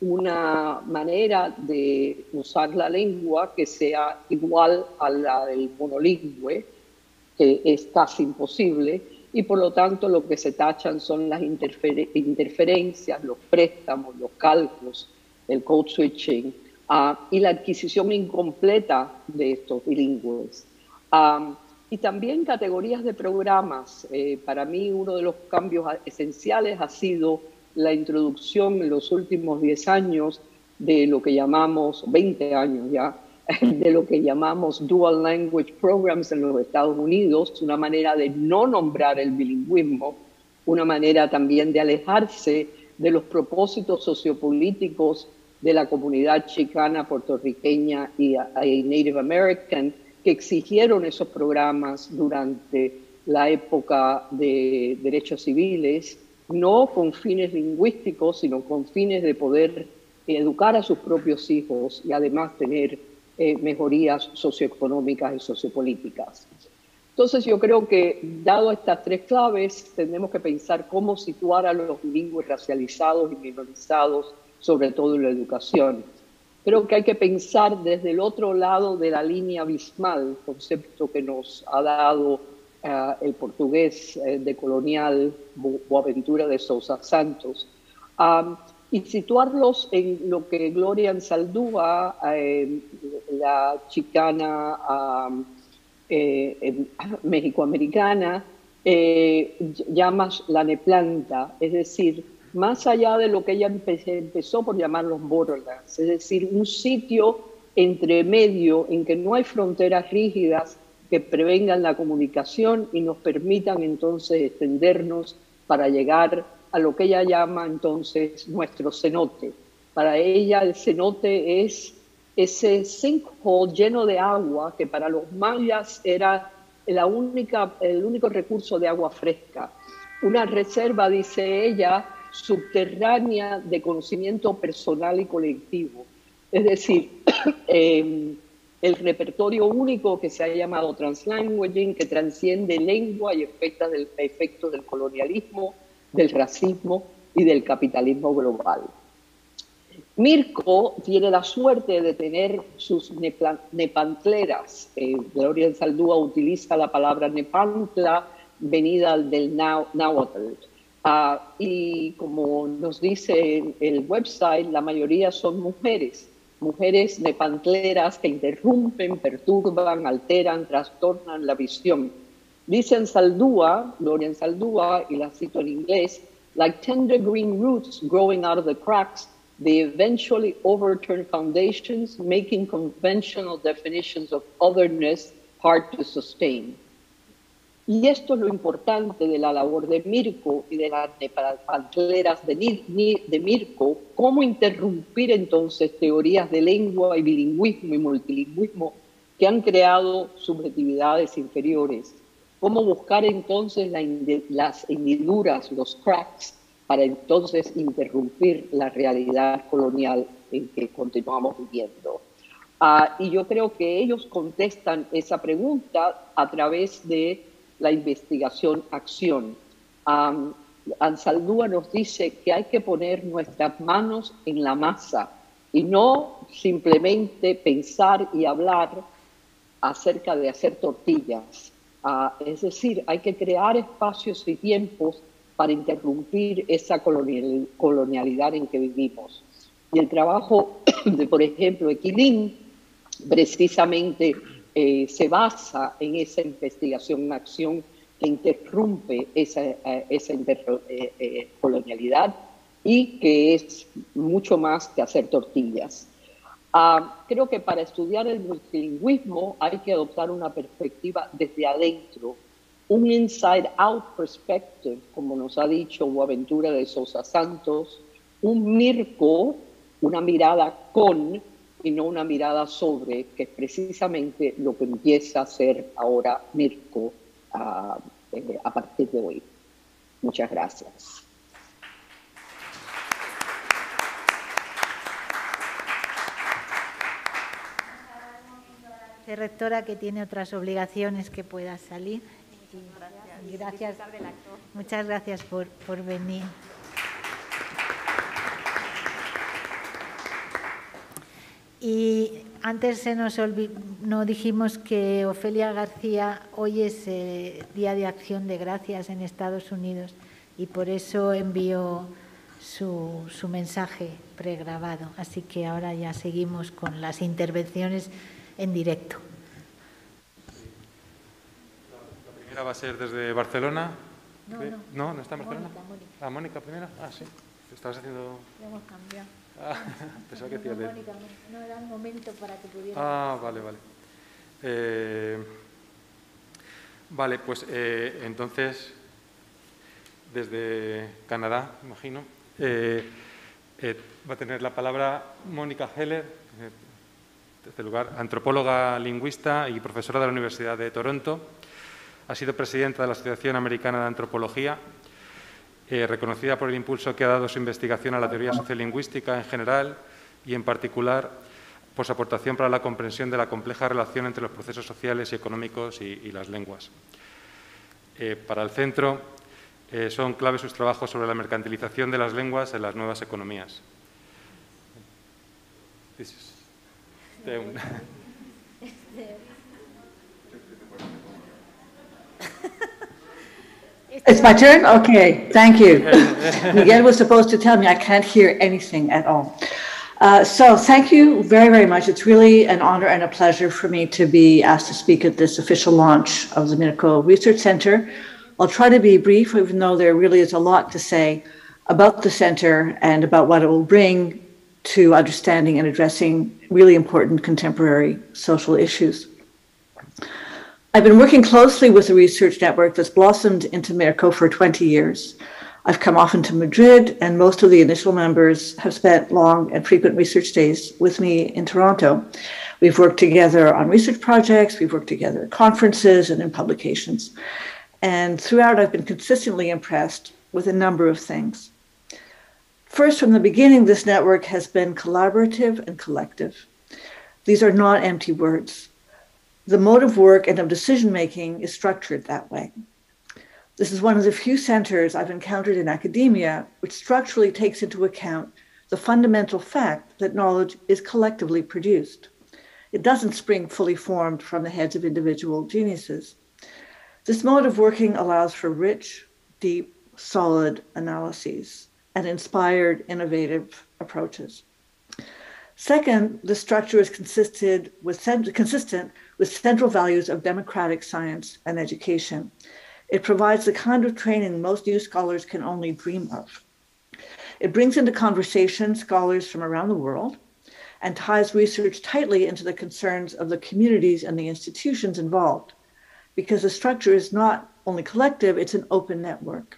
una manera de usar la lengua que sea igual a la del monolingüe, que es casi imposible, y por lo tanto lo que se tachan son las interferencias, los préstamos, los cálculos, el code switching y la adquisición incompleta de estos bilingües. Y también categorías de programas. Para mí uno de los cambios esenciales ha sido la introducción en los últimos 10 años de lo que llamamos, 20 años ya, de lo que llamamos Dual Language Programs en los Estados Unidos, una manera de no nombrar el bilingüismo, una manera también de alejarse de los propósitos sociopolíticos de la comunidad chicana, puertorriqueña y Native American, que exigieron esos programas durante la época de derechos civiles, no con fines lingüísticos, sino con fines de poder educar a sus propios hijos y además tener mejorías socioeconómicas y sociopolíticas. Entonces yo creo que, dado estas tres claves, tenemos que pensar cómo situar a los bilingües racializados y minorizados, sobre todo en la educación. Creo que hay que pensar desde el otro lado de la línea abismal, concepto que nos ha dado el portugués decolonial Boaventura de Sousa Santos, y situarlos en lo que Gloria Anzaldúa, la chicana mexicoamericana, llama la neplanta, es decir, más allá de lo que ella empezó por llamar los borderlands, es decir, un sitio entre medio en que no hay fronteras rígidas que prevengan la comunicación y nos permitan entonces extendernos para llegar a lo que ella llama entonces nuestro cenote. Para ella el cenote es ese sinkhole lleno de agua que para los mayas era el único recurso de agua fresca. Una reserva, dice ella, subterránea de conocimiento personal y colectivo. Es decir, el repertorio único que se ha llamado translanguaging, que transciende lengua y efectos del colonialismo, del racismo y del capitalismo global. Mirko tiene la suerte de tener sus nepantleras. Gloria Anzaldúa utiliza la palabra nepantla, venida del náhuatl. Y como nos dice el website, la mayoría son mujeres nepantleras que interrumpen, perturban, alteran, trastornan la visión. Dice Anzaldúa, Gloria Anzaldúa, y la cito en inglés, like tender green roots growing out of the cracks, they eventually overturn foundations, making conventional definitions of otherness hard to sustain. Y esto es lo importante de la labor de Mirko y de las nepantleras de Mirko, cómo interrumpir entonces teorías de lengua y bilingüismo y multilingüismo que han creado subjetividades inferiores. Cómo buscar entonces las hendiduras, los cracks, para entonces interrumpir la realidad colonial en que continuamos viviendo. Y yo creo que ellos contestan esa pregunta a través de la investigación-acción. Anzaldúa nos dice que hay que poner nuestras manos en la masa y no simplemente pensar y hablar acerca de hacer tortillas. Es decir, hay que crear espacios y tiempos para interrumpir esa colonialidad en que vivimos. Y el trabajo de, por ejemplo, Equilín, precisamente se basa en esa investigación-acción que interrumpe esa colonialidad y que es mucho más que hacer tortillas. Creo que para estudiar el multilingüismo hay que adoptar una perspectiva desde adentro, un inside-out perspective, como nos ha dicho Boaventura de Sousa Santos, un Mirko, una mirada con y no una mirada sobre, que es precisamente lo que empieza a hacer ahora Mirko a partir de hoy. Muchas gracias. Rectora, que tiene otras obligaciones, que pueda salir. Gracias. Muchas gracias por venir. Y antes no dijimos que Ofelia García hoy es Día de Acción de Gracias en Estados Unidos y por eso envió su mensaje pregrabado. Así que ahora ya seguimos con las intervenciones en directo. La primera va a ser desde Barcelona. No está en Barcelona. Mónica. Mónica primera. Sí. Estabas haciendo... Lo hemos cambiado. Pensaba que decías Mónica, no era el momento para que pudiera. Vale. Vale, pues entonces, desde Canadá, imagino, va a tener la palabra Mónica Heller, desde lugar, antropóloga, lingüista y profesora de la Universidad de Toronto. Ha sido presidenta de la Asociación Americana de Antropología, reconocida por el impulso que ha dado su investigación a la teoría sociolingüística en general y, en particular, por su aportación para la comprensión de la compleja relación entre los procesos sociales y económicos y las lenguas. Para el centro, son clave sus trabajos sobre la mercantilización de las lenguas en las nuevas economías. It's my turn? Okay, thank you. Miguel was supposed to tell me I can't hear anything at all. So thank you very, very much. It's really an honor and a pleasure for me to be asked to speak at this official launch of the Minico Research Center. I'll try to be brief, even though there really is a lot to say about the center and about what it will bring to understanding and addressing really important contemporary social issues. I've been working closely with a research network that's blossomed into Minico for 20 years. I've come often to Madrid, and most of the initial members have spent long and frequent research days with me in Toronto. We've worked together on research projects, we've worked together at conferences and in publications. And throughout, I've been consistently impressed with a number of things. First, from the beginning, this network has been collaborative and collective. These are not empty words. The mode of work and of decision-making is structured that way. This is one of the few centers I've encountered in academia which structurally takes into account the fundamental fact that knowledge is collectively produced. It doesn't spring fully formed from the heads of individual geniuses. This mode of working allows for rich, deep, solid analyses and inspired, innovative approaches. Second, the structure is consistent with central values of democratic science and education. It provides the kind of training most new scholars can only dream of. It brings into conversation scholars from around the world and ties research tightly into the concerns of the communities and the institutions involved, because the structure is not only collective, it's an open network.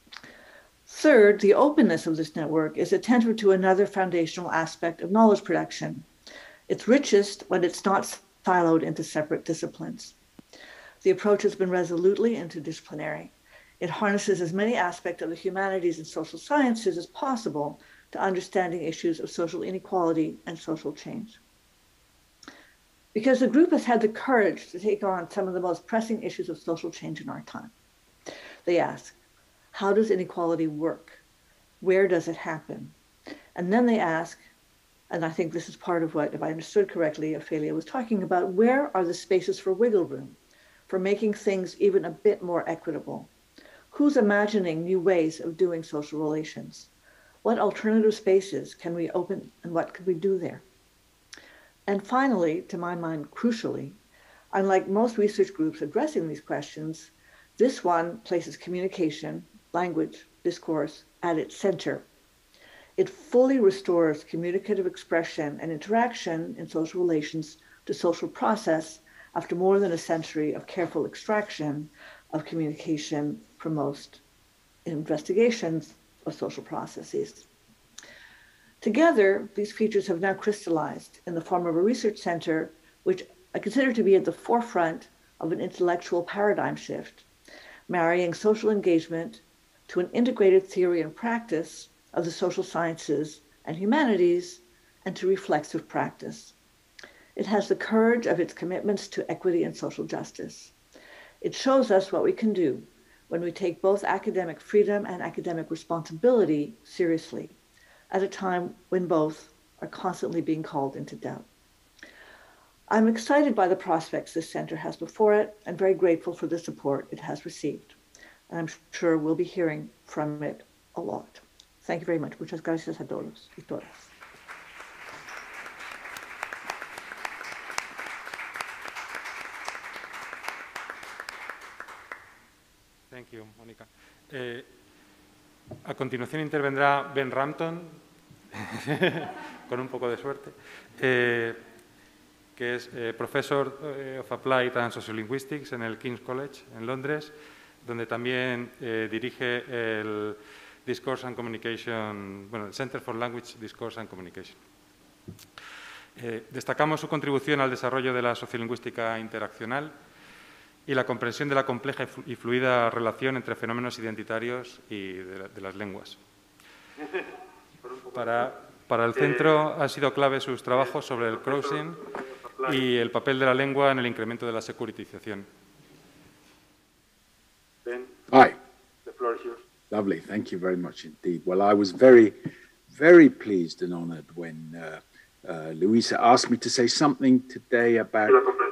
Third, the openness of this network is attentive to another foundational aspect of knowledge production. It's richest when it's not siloed into separate disciplines. The approach has been resolutely interdisciplinary. It harnesses as many aspects of the humanities and social sciences as possible to understanding issues of social inequality and social change. Because the group has had the courage to take on some of the most pressing issues of social change in our time. They ask, how does inequality work? Where does it happen? And then they ask, and I think this is part of what, if I understood correctly, Ophelia was talking about, where are the spaces for wiggle room, for making things even a bit more equitable? Who's imagining new ways of doing social relations? What alternative spaces can we open and what could we do there? And finally, to my mind, crucially, unlike most research groups addressing these questions, this one places communication, language, discourse at its center. It fully restores communicative expression and interaction in social relations to social process after more than a century of careful extraction of communication from most investigations of social processes. Together, these features have now crystallized in the form of a research center, which I consider to be at the forefront of an intellectual paradigm shift, marrying social engagement to an integrated theory and practice of the social sciences and humanities, and to reflexive practice. It has the courage of its commitments to equity and social justice. It shows us what we can do when we take both academic freedom and academic responsibility seriously, at a time when both are constantly being called into doubt. I'm excited by the prospects this center has before it and very grateful for the support it has received. And I'm sure we'll be hearing from it a lot. Thank you very much. Muchas gracias a todos y todas. Thank you, Mónica. A continuación intervendrá Ben Rampton, con un poco de suerte, que es Professor of Applied and Sociolinguistics en el King's College en Londres, donde también dirige el Discourse and Communication, bueno, el Center for Language, Discourse and Communication. Destacamos su contribución al desarrollo de la sociolingüística interaccional y la comprensión de la compleja y fluida relación entre fenómenos identitarios y de las lenguas. Para el centro han sido clave sus trabajos sobre el crossing y el papel de la lengua en el incremento de la securitización. Hi. The floor is yours. Lovely. Thank you very much indeed. Well, I was very, very pleased and honored when Luisa asked me to say something today about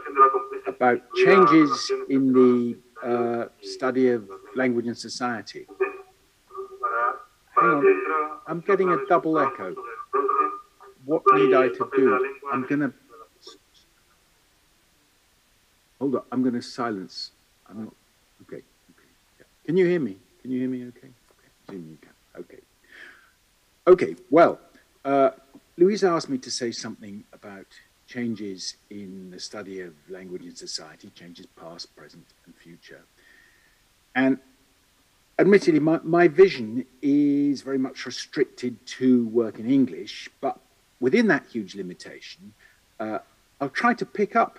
changes in the study of language and society. Hang on, I'm getting a double echo. What need I to do? I'm going to... Hold on, I'm going to silence. I'm not... Okay. Yeah. Can you hear me? Can you hear me okay? Assume you can. Okay. Okay, well, Louisa asked me to say something about changes in the study of language and society, changes past, present, and future. And admittedly, my vision is very much restricted to work in English, but within that huge limitation, I'll try to pick up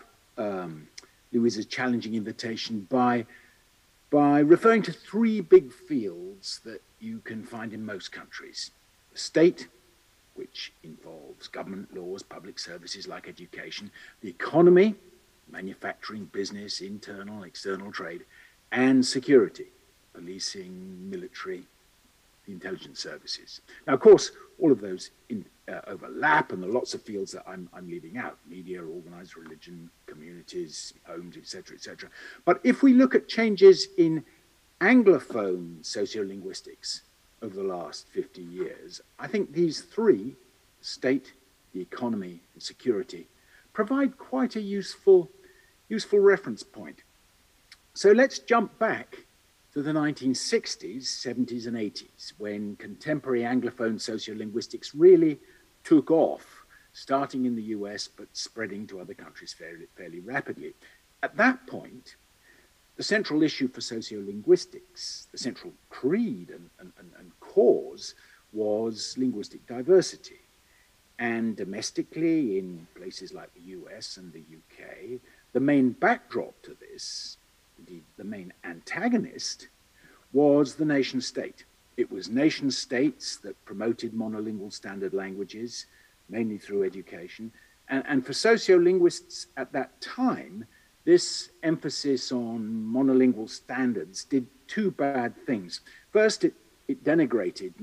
Louisa's challenging invitation by referring to three big fields that you can find in most countries. The state, which involves government laws, public services like education, the economy, manufacturing, business, internal, external trade, and security, policing, military, the intelligence services. Now, of course, all of those overlap, and there are lots of fields that I'm leaving out: media, organized religion, communities, homes, etc., etc. But if we look at changes in Anglophone sociolinguistics over the last 50 years, I think these three, state, the economy, and security, provide quite a useful reference point. So let's jump back to the 1960s, 70s, and 80s, when contemporary Anglophone sociolinguistics really took off, starting in the US, but spreading to other countries fairly rapidly. At that point, the central issue for sociolinguistics, the central creed and cause, was linguistic diversity. And domestically, in places like the US and the UK, the main backdrop to this, indeed the main antagonist, was the nation state. It was nation states that promoted monolingual standard languages, mainly through education. And for sociolinguists at that time, this emphasis on monolingual standards did two bad things. First, it denigrated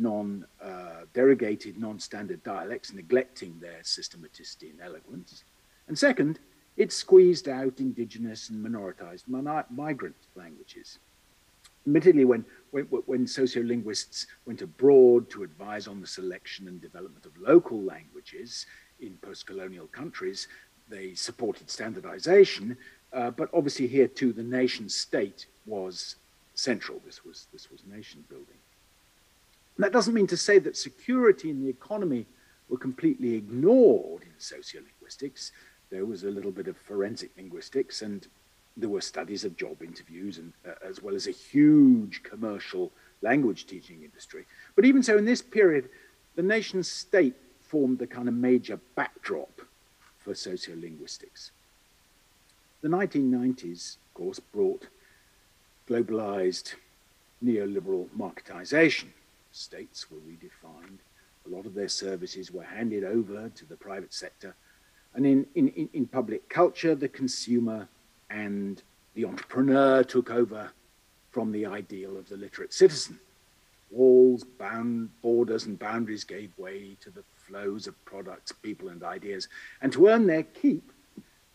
derogated non-standard dialects, neglecting their systematicity and eloquence. And second, it squeezed out indigenous and minoritized migrant languages. Admittedly, when sociolinguists went abroad to advise on the selection and development of local languages in post-colonial countries, they supported standardization, but obviously here too the nation state was central. This was nation building. And that doesn't mean to say that security and the economy were completely ignored in sociolinguistics. There was a little bit of forensic linguistics, and there were studies of job interviews, and as well as a huge commercial language teaching industry. But even so, in this period, the nation state formed the kind of major backdrop for sociolinguistics. The 1990s, of course, brought globalized neoliberal marketization. States were redefined. A lot of their services were handed over to the private sector. And in public culture, the consumer and the entrepreneur took over from the ideal of the literate citizen. Walls, borders, and boundaries gave way to the flows of products, people, and ideas. And to earn their keep,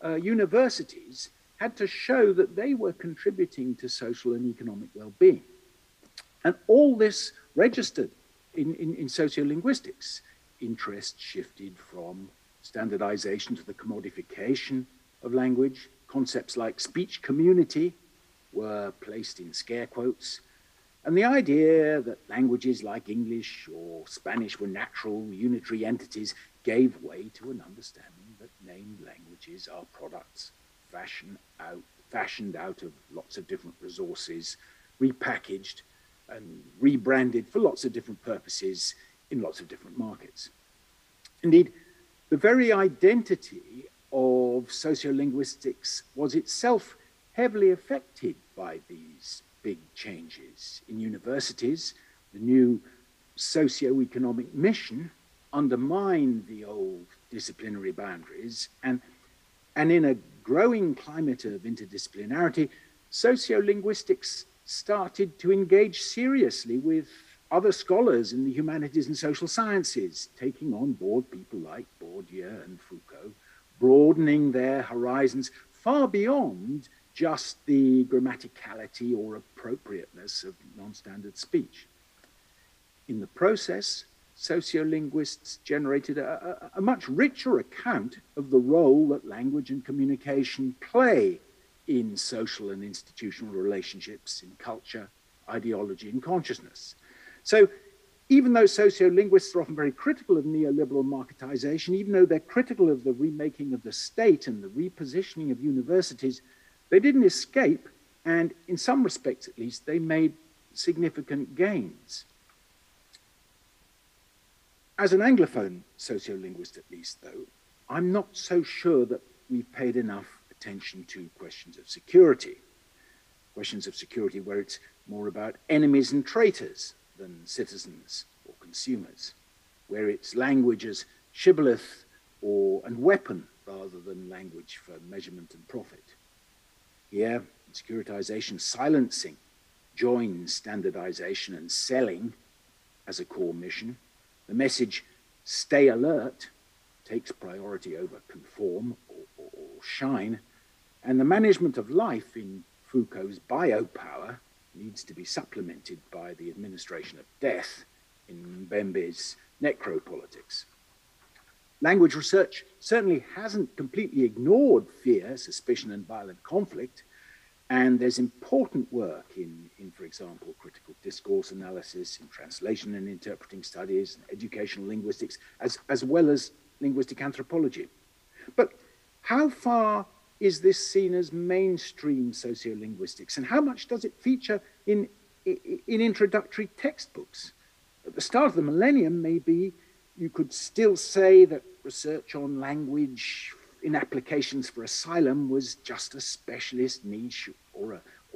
universities had to show that they were contributing to social and economic well-being. And all this registered in sociolinguistics. Interest shifted from standardization to the commodification of language. Concepts like speech community were placed in scare quotes. And the idea that languages like English or Spanish were natural, unitary entities gave way to an understanding that named languages are products fashioned out of lots of different resources, repackaged and rebranded for lots of different purposes in lots of different markets. Indeed, the very identity of sociolinguistics was itself heavily affected by these big changes. In universities, the new socio-economic mission undermined the old disciplinary boundaries, and in a growing climate of interdisciplinarity, sociolinguistics started to engage seriously with other scholars in the humanities and social sciences, taking on board people like Bourdieu and Foucault, broadening their horizons far beyond just the grammaticality or appropriateness of non-standard speech. In the process, sociolinguists generated a much richer account of the role that language and communication play in social and institutional relationships, in culture, ideology, and consciousness. So even though sociolinguists are often very critical of neoliberal marketization, even though they're critical of the remaking of the state and the repositioning of universities, they didn't escape, and in some respects at least, they made significant gains. As an Anglophone sociolinguist at least, though, I'm not so sure that we've paid enough attention to questions of security where it's more about enemies and traitors than citizens or consumers, where it's language as shibboleth and weapon rather than language for measurement and profit. Here, securitization silencing joins standardization and selling as a core mission. The message, stay alert, takes priority over conform or shine, and the management of life in Foucault's biopower needs to be supplemented by the administration of death in Mbembe's necropolitics. Language research certainly hasn't completely ignored fear, suspicion, and violent conflict, and there's important work in, for example, critical discourse analysis, in translation and interpreting studies, educational linguistics, as well as linguistic anthropology. But how far is this seen as mainstream sociolinguistics, and how much does it feature in introductory textbooks? At the start of the millennium, maybe you could still say that research on language in applications for asylum was just a specialist niche or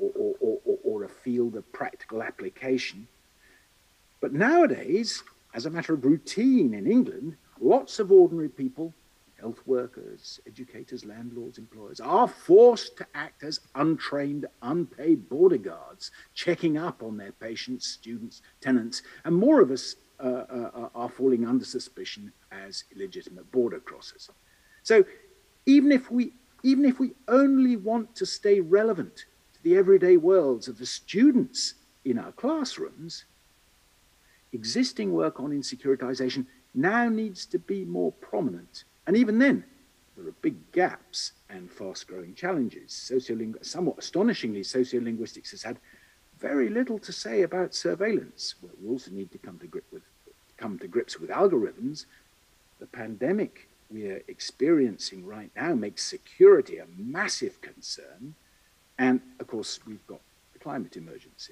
a field of practical application. But nowadays, as a matter of routine in England, lots of ordinary people, health workers, educators, landlords, employers, are forced to act as untrained, unpaid border guards, checking up on their patients, students, tenants, and more of us are falling under suspicion as illegitimate border crossers. So even if we only want to stay relevant to the everyday worlds of the students in our classrooms, existing work on insecuritization now needs to be more prominent. And even then, there are big gaps and fast-growing challenges. Somewhat astonishingly, sociolinguistics has had very little to say about surveillance, where we also need to come to grips with algorithms. The pandemic we're experiencing right now makes security a massive concern. And of course, we've got the climate emergency.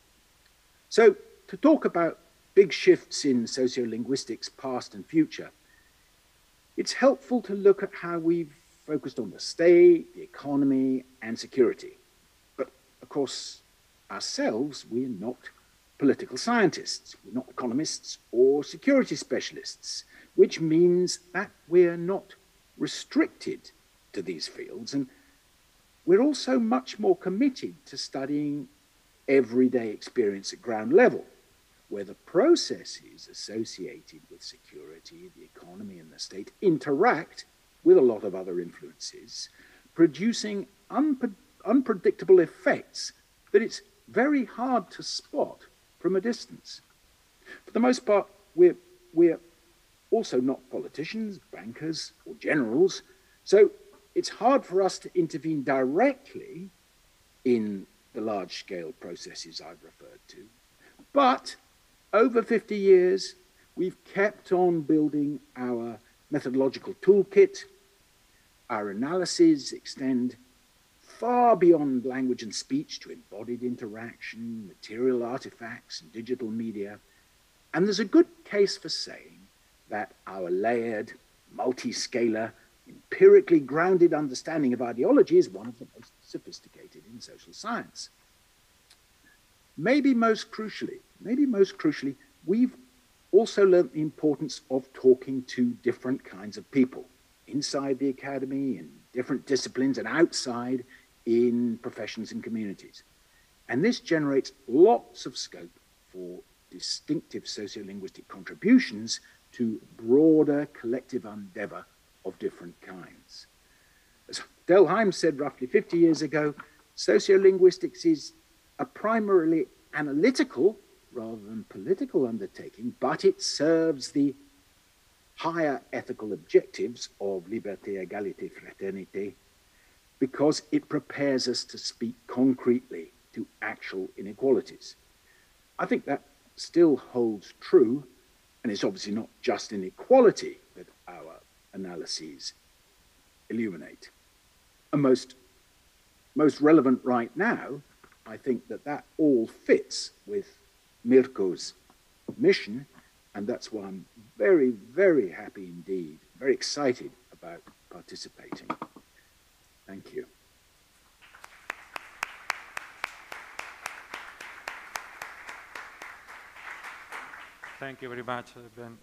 So to talk about big shifts in sociolinguistics, past and future, it's helpful to look at how we've focused on the state, the economy, and security. But of course, ourselves, we're not political scientists, we're not economists or security specialists, which means that we're not restricted to these fields. And we're also much more committed to studying everyday experience at ground level, where the processes associated with security, the economy, and the state interact with a lot of other influences, producing unpredictable effects that it's very hard to spot from a distance. For the most part, we're also not politicians, bankers, or generals, so it's hard for us to intervene directly in the large-scale processes I've referred to. But over 50 years, we've kept on building our methodological toolkit. Our analyses extend far beyond language and speech to embodied interaction, material artifacts, and digital media. And there's a good case for saying that our layered, multi-scalar, empirically grounded understanding of ideology is one of the most sophisticated in social science. Maybe most crucially, we've also learnt the importance of talking to different kinds of people inside the academy, in different disciplines, and outside in professions and communities. And this generates lots of scope for distinctive sociolinguistic contributions to broader collective endeavor of different kinds. As Delheim said roughly 50 years ago, sociolinguistics is a primarily analytical rather than political undertaking, but it serves the higher ethical objectives of liberté, égalité, fraternité, because it prepares us to speak concretely to actual inequalities. I think that still holds true, and it's obviously not just inequality that our analyses illuminate. And most relevant right now, I think that all fits with Mirko's mission, and that's why I'm very, very happy indeed, very excited about participating. Thank you. Thank you very much, Ben.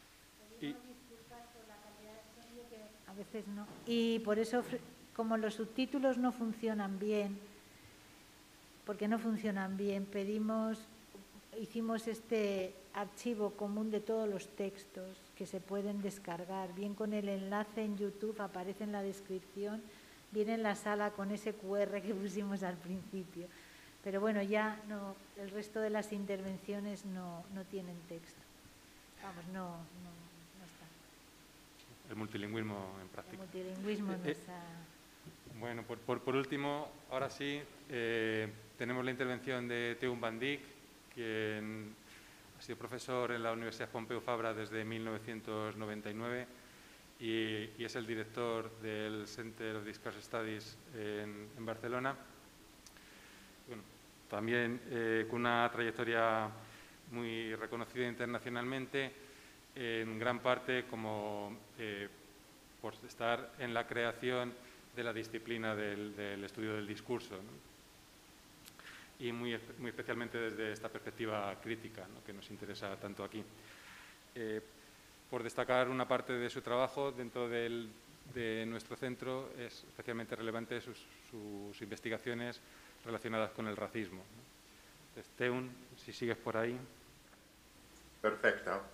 A veces no. Y por eso, como los subtítulos no funcionan bien, porque no funcionan bien, hicimos este archivo común de todos los textos que se pueden descargar, bien con el enlace en YouTube, aparece en la descripción, bien en la sala con ese QR que pusimos al principio. Pero bueno, ya no, el resto de las intervenciones no tienen texto. Vamos, no está. El multilingüismo en práctica. El multilingüismo no está. Bueno, por último, ahora sí, tenemos la intervención de Teun van Dijk, quien ha sido profesor en la Universidad Pompeu Fabra desde 1999 y es el director del Center of Discourse Studies en Barcelona. Bueno, también con una trayectoria muy reconocida internacionalmente, en gran parte por estar en la creación de la disciplina del estudio del discurso, ¿no? Y muy especialmente desde esta perspectiva crítica, ¿no?, que nos interesa tanto aquí. Por destacar una parte de su trabajo dentro de nuestro centro, es especialmente relevante sus investigaciones relacionadas con el racismo, ¿no? Entonces, Teun, si sigues por ahí. Perfecto.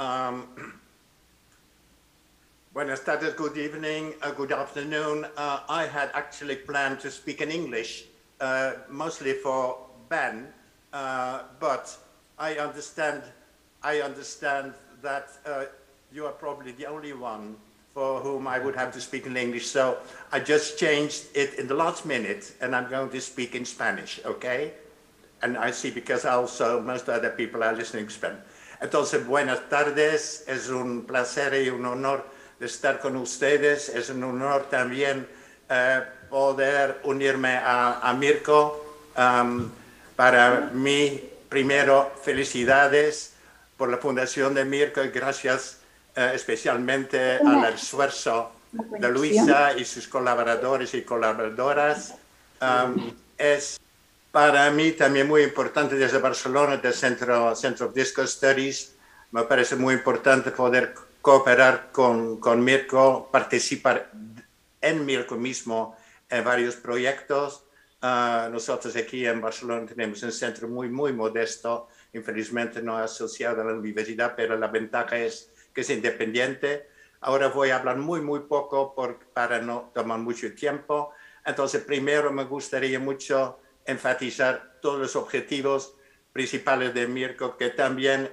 Buenas tardes, good evening, good afternoon. I had actually planned to speak in English, mostly for Ben, but I understand that you are probably the only one for whom I would have to speak in English, so I just changed it in the last minute, and I'm going to speak in Spanish, okay? And I see, because also most other people are listening Spanish. Entonces, buenas tardes, es un placer y un honor de estar con ustedes, es un honor también poder unirme a Mirko. Para mí, primero, felicidades por la fundación de Mirko y gracias especialmente al esfuerzo de Luisa y sus colaboradores y colaboradoras. Es para mí también muy importante desde Barcelona, del Centro of Discourse Studies. Me parece muy importante poder cooperar con Mirko, participar en Mirko mismo en varios proyectos. Nosotros aquí en Barcelona tenemos un centro muy modesto, infelizmente no asociado a la universidad, pero la ventaja es que es independiente. Ahora voy a hablar muy poco para no tomar mucho tiempo. Entonces, primero me gustaría mucho enfatizar todos los objetivos principales de Mirko, que también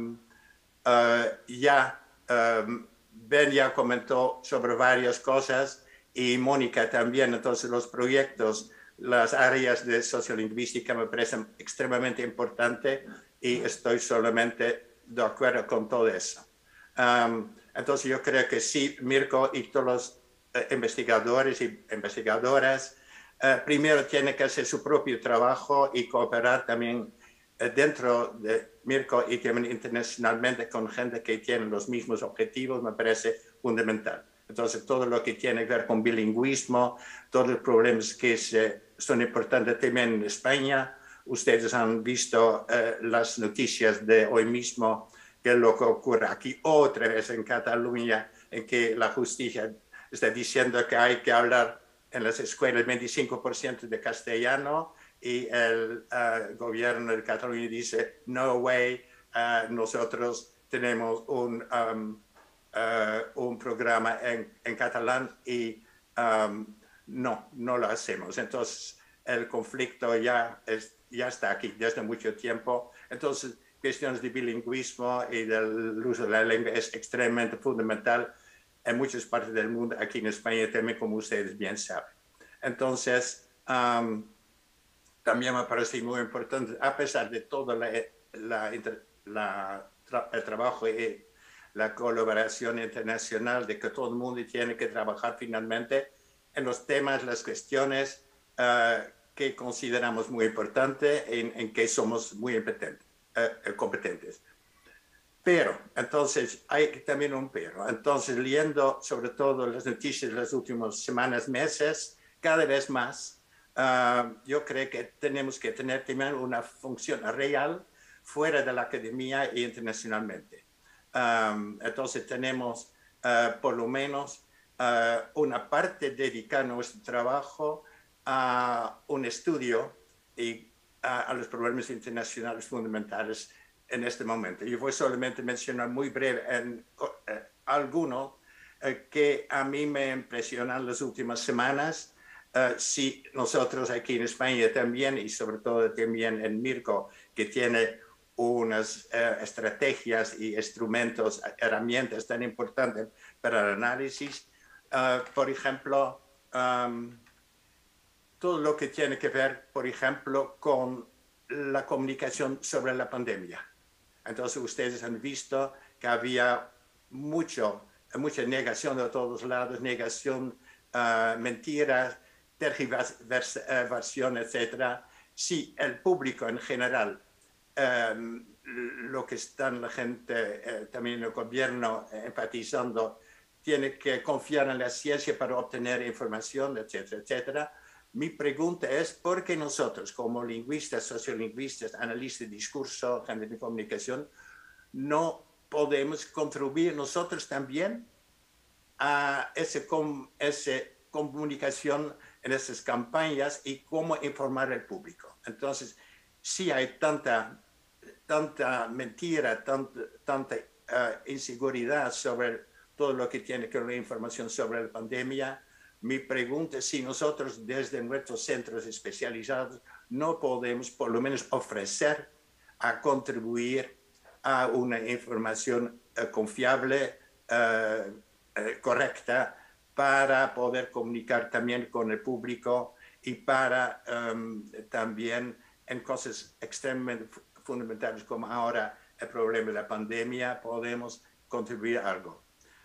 Ben ya comentó sobre varias cosas y Mónica también. Entonces, los proyectos, las áreas de sociolingüística me parecen extremadamente importantes y estoy solamente de acuerdo con todo eso. Entonces, yo creo que sí, Mirko y todos los investigadores y investigadoras primero tienen que hacer su propio trabajo y cooperar también dentro de Mirko y también internacionalmente con gente que tiene los mismos objetivos, me parece fundamental. Entonces, todo lo que tiene que ver con bilingüismo, todos los problemas que son importantes también en España. Ustedes han visto las noticias de hoy mismo, que es lo que ocurre aquí otra vez en Cataluña, en que la justicia está diciendo que hay que hablar en las escuelas 25% de castellano y el gobierno de Cataluña dice, no way, nosotros tenemos un programa en catalán y no lo hacemos. Entonces, el conflicto ya está aquí desde mucho tiempo. Entonces, cuestiones de bilingüismo y del uso de la lengua es extremadamente fundamental en muchas partes del mundo, aquí en España también, como ustedes bien saben. Entonces, también me parece muy importante, a pesar de todo el trabajo y la colaboración internacional, de que todo el mundo tiene que trabajar finalmente en los temas, las cuestiones que consideramos muy importantes, en que somos muy competentes. Pero, entonces, hay también un pero. Entonces, leyendo sobre todo las noticias de las últimas semanas, meses, cada vez más, yo creo que tenemos que tener también una función real fuera de la academia e internacionalmente. Entonces, tenemos por lo menos una parte dedicada a nuestro trabajo a un estudio y a los problemas internacionales fundamentales en este momento. Yo voy solamente a mencionar muy breve algunos que a mí me impresionan las últimas semanas. Si nosotros aquí en España también, y sobre todo también en Mirko, que tiene unas estrategias y instrumentos, herramientas tan importantes para el análisis, por ejemplo, todo lo que tiene que ver, por ejemplo, con la comunicación sobre la pandemia. Entonces, ustedes han visto que había mucha negación de todos lados, negación, mentiras, tergiversación, etc. Si el público en general, lo que están la gente, también el gobierno enfatizando, tiene que confiar en la ciencia para obtener información, etcétera, etcétera. Mi pregunta es, ¿por qué nosotros, como lingüistas, sociolingüistas, analistas de discurso, gente de comunicación, no podemos contribuir nosotros también a esa comunicación en esas campañas y cómo informar al público? Entonces, si hay tanta mentira, tanta inseguridad sobre todo lo que tiene que ver con la información sobre la pandemia, mi pregunta es si nosotros desde nuestros centros especializados no podemos por lo menos ofrecer a contribuir a una información confiable, correcta, para poder comunicar también con el público y para también en cosas extremadamente fundamentales como ahora el problema de la pandemia podemos contribuir algo.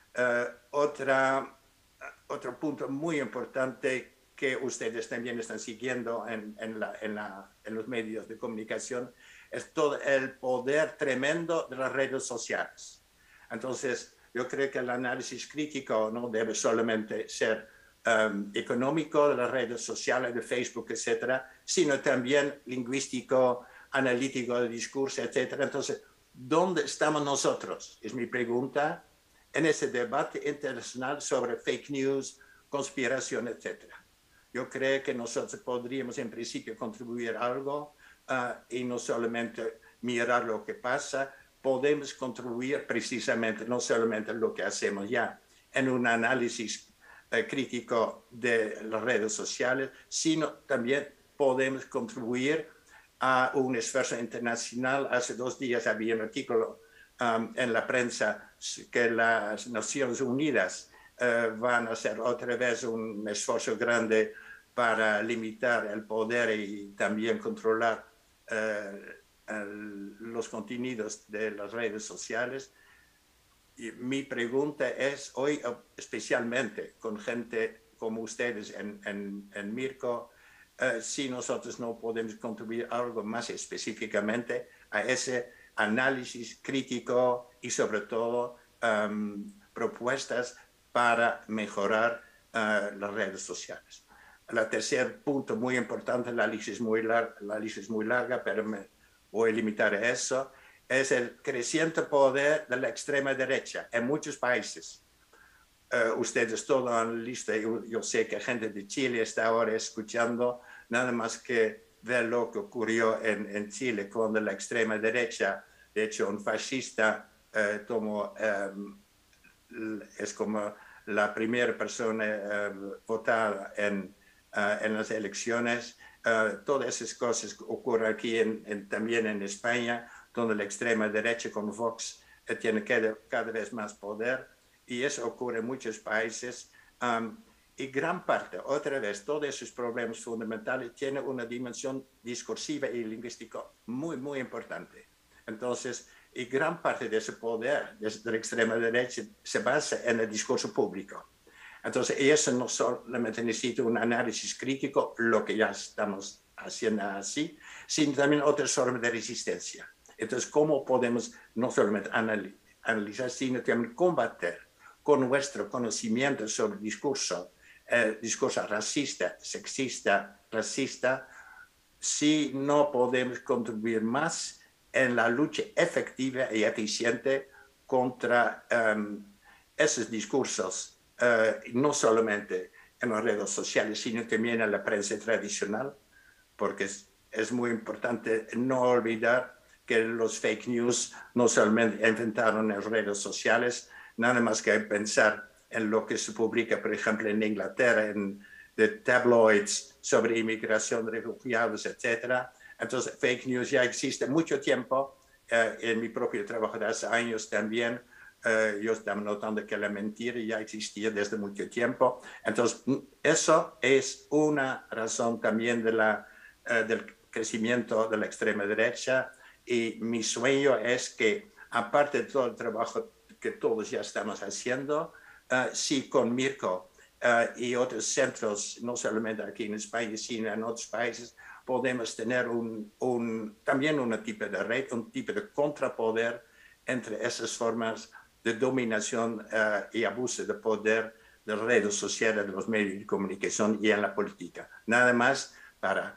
Otro punto muy importante que ustedes también están siguiendo en los medios de comunicación es todo el poder tremendo de las redes sociales. Entonces, yo creo que el análisis crítico no debe solamente ser económico de las redes sociales, de Facebook, etcétera, sino también lingüístico, analítico del discurso, etcétera. Entonces, ¿dónde estamos nosotros? Es mi pregunta en ese debate internacional sobre fake news, conspiración, etc. Yo creo que nosotros podríamos en principio contribuir algo y no solamente mirar lo que pasa, podemos contribuir precisamente, no solamente lo que hacemos ya, en un análisis crítico de las redes sociales, sino también podemos contribuir a un esfuerzo internacional. Hace 2 días había un artículo en la prensa que las Naciones Unidas van a hacer otra vez un esfuerzo grande para limitar el poder y también controlar los contenidos de las redes sociales. Y mi pregunta es hoy, especialmente con gente como ustedes en Mirko, si nosotros no podemos contribuir algo más específicamente a ese análisis crítico y sobre todo propuestas para mejorar las redes sociales. El tercer punto muy importante, la lista es muy larga, pero me voy a limitar a eso, es el creciente poder de la extrema derecha en muchos países. Ustedes todos han visto, yo sé que gente de Chile está ahora escuchando, nada más que ver lo que ocurrió en Chile cuando la extrema derecha, de hecho un fascista es como la primera persona votada en las elecciones. Todas esas cosas ocurren aquí también en España, donde la extrema derecha con Vox tiene cada vez más poder, y eso ocurre en muchos países. Y gran parte, otra vez, todos esos problemas fundamentales tienen una dimensión discursiva y lingüística muy, muy importante. Entonces, y gran parte de ese poder de la extrema derecha se basa en el discurso público. Entonces, eso no solamente necesita un análisis crítico, lo que ya estamos haciendo así, sino también otras formas de resistencia. Entonces, ¿cómo podemos no solamente analizar, sino también combatir con nuestro conocimiento sobre el discurso racista, sexista, racista, si no podemos contribuir más en la lucha efectiva y eficiente contra esos discursos, no solamente en las redes sociales, sino también en la prensa tradicional, porque es muy importante no olvidar que los fake news no solamente inventaron en las redes sociales, nada más que pensar en lo que se publica, por ejemplo, en Inglaterra, en de tabloids sobre inmigración, refugiados, etc. Entonces, fake news ya existe mucho tiempo. En mi propio trabajo de hace años también, yo estaba notando que la mentira ya existía desde mucho tiempo. Entonces, eso es una razón también del crecimiento de la extrema derecha. Y mi sueño es que, aparte de todo el trabajo que todos ya estamos haciendo, si con Mirko y otros centros, no solamente aquí en España, sino en otros países, podemos tener también un tipo de red, un tipo de contrapoder entre esas formas de dominación y abuso de poder de las redes sociales, de los medios de comunicación y en la política. Nada más para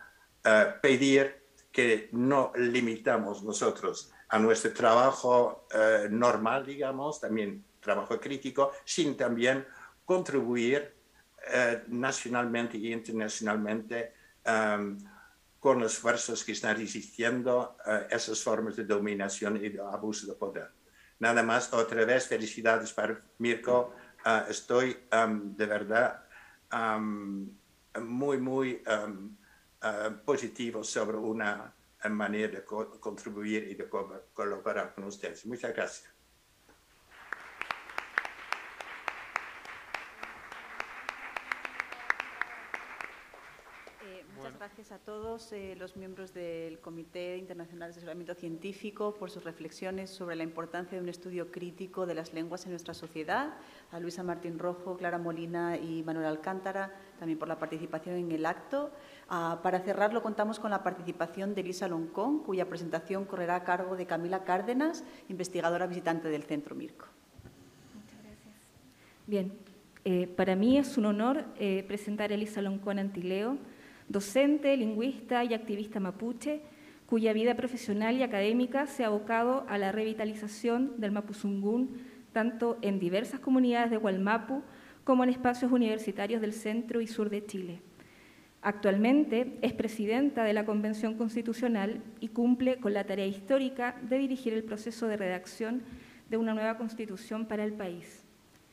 pedir que no limitamos nosotros a nuestro trabajo normal, digamos, también trabajo crítico, sino también contribuir nacionalmente e internacionalmente con los esfuerzos que están resistiendo esas formas de dominación y de abuso de poder. Nada más, otra vez, felicidades para Mirko. Estoy de verdad muy, muy positivo sobre una manera de contribuir y de colaborar con ustedes. Muchas gracias. Muchas gracias a todos los miembros del Comité Internacional de Asesoramiento Científico por sus reflexiones sobre la importancia de un estudio crítico de las lenguas en nuestra sociedad, a Luisa Martín Rojo, Clara Molina y Manuel Alcántara, también por la participación en el acto. Para cerrarlo, contamos con la participación de Elisa Loncón, cuya presentación correrá a cargo de Camila Cárdenas, investigadora visitante del Centro Mirko. Muchas gracias. Bien, para mí es un honor presentar a Elisa Loncón Antileo, docente, lingüista y activista mapuche, cuya vida profesional y académica se ha abocado a la revitalización del mapuzungún, tanto en diversas comunidades de Wallmapu como en espacios universitarios del centro y sur de Chile. Actualmente es presidenta de la Convención Constitucional y cumple con la tarea histórica de dirigir el proceso de redacción de una nueva constitución para el país.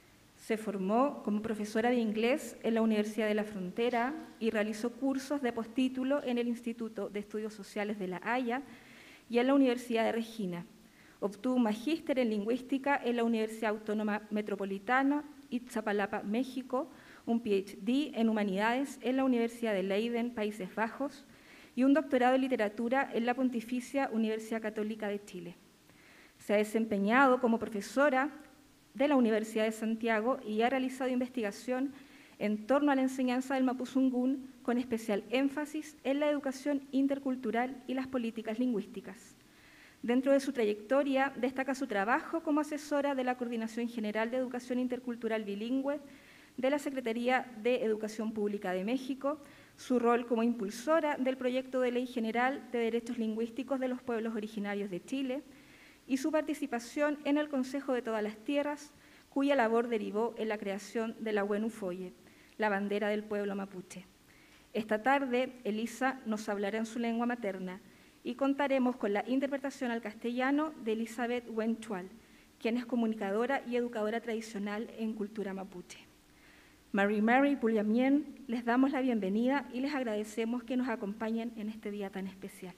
Se formó como profesora de inglés en la Universidad de la Frontera y realizó cursos de postítulo en el Instituto de Estudios Sociales de La Haya y en la Universidad de Regina. Obtuvo un magíster en lingüística en la Universidad Autónoma Metropolitana, Iztapalapa, México, un PhD en humanidades en la Universidad de Leiden, Países Bajos, y un doctorado en literatura en la Pontificia Universidad Católica de Chile. Se ha desempeñado como profesora de la Universidad de Santiago y ha realizado investigación en torno a la enseñanza del mapuzungún, con especial énfasis en la educación intercultural y las políticas lingüísticas. Dentro de su trayectoria destaca su trabajo como asesora de la Coordinación General de Educación Intercultural Bilingüe de la Secretaría de Educación Pública de México, su rol como impulsora del Proyecto de Ley General de Derechos Lingüísticos de los Pueblos Originarios de Chile, y su participación en el Consejo de Todas las Tierras, cuya labor derivó en la creación de la Huenufoye, la bandera del pueblo mapuche. Esta tarde, Elisa nos hablará en su lengua materna y contaremos con la interpretación al castellano de Elizabeth Wenchual, quien es comunicadora y educadora tradicional en cultura mapuche. Mary Pullamien, les damos la bienvenida y les agradecemos que nos acompañen en este día tan especial.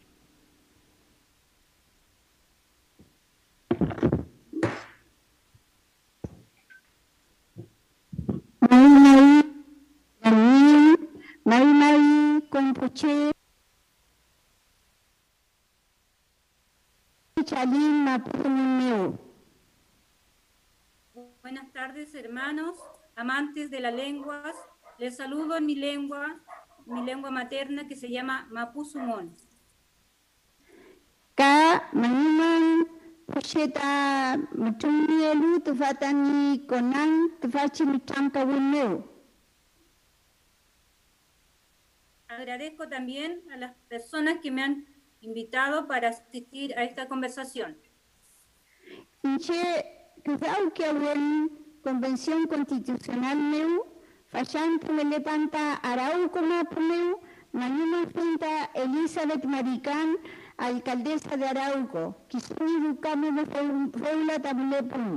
Buenas tardes, hermanos, amantes de las lenguas. Les saludo en mi lengua materna, que se llama Mapuzungún. Ka manuman pusheta mutumielu tufatani konan tufachi mutanka wuneu. Agradezco también a las personas que me han invitado para asistir a esta conversación. Inche kuzaukiawen Convención Constitucional meu, fashan pumelepanta Arauco mapumeu, manuma finta Elizabeth Maricán, alcaldesa de Arauco, Kisuni Lucame de Feula Tabulepun.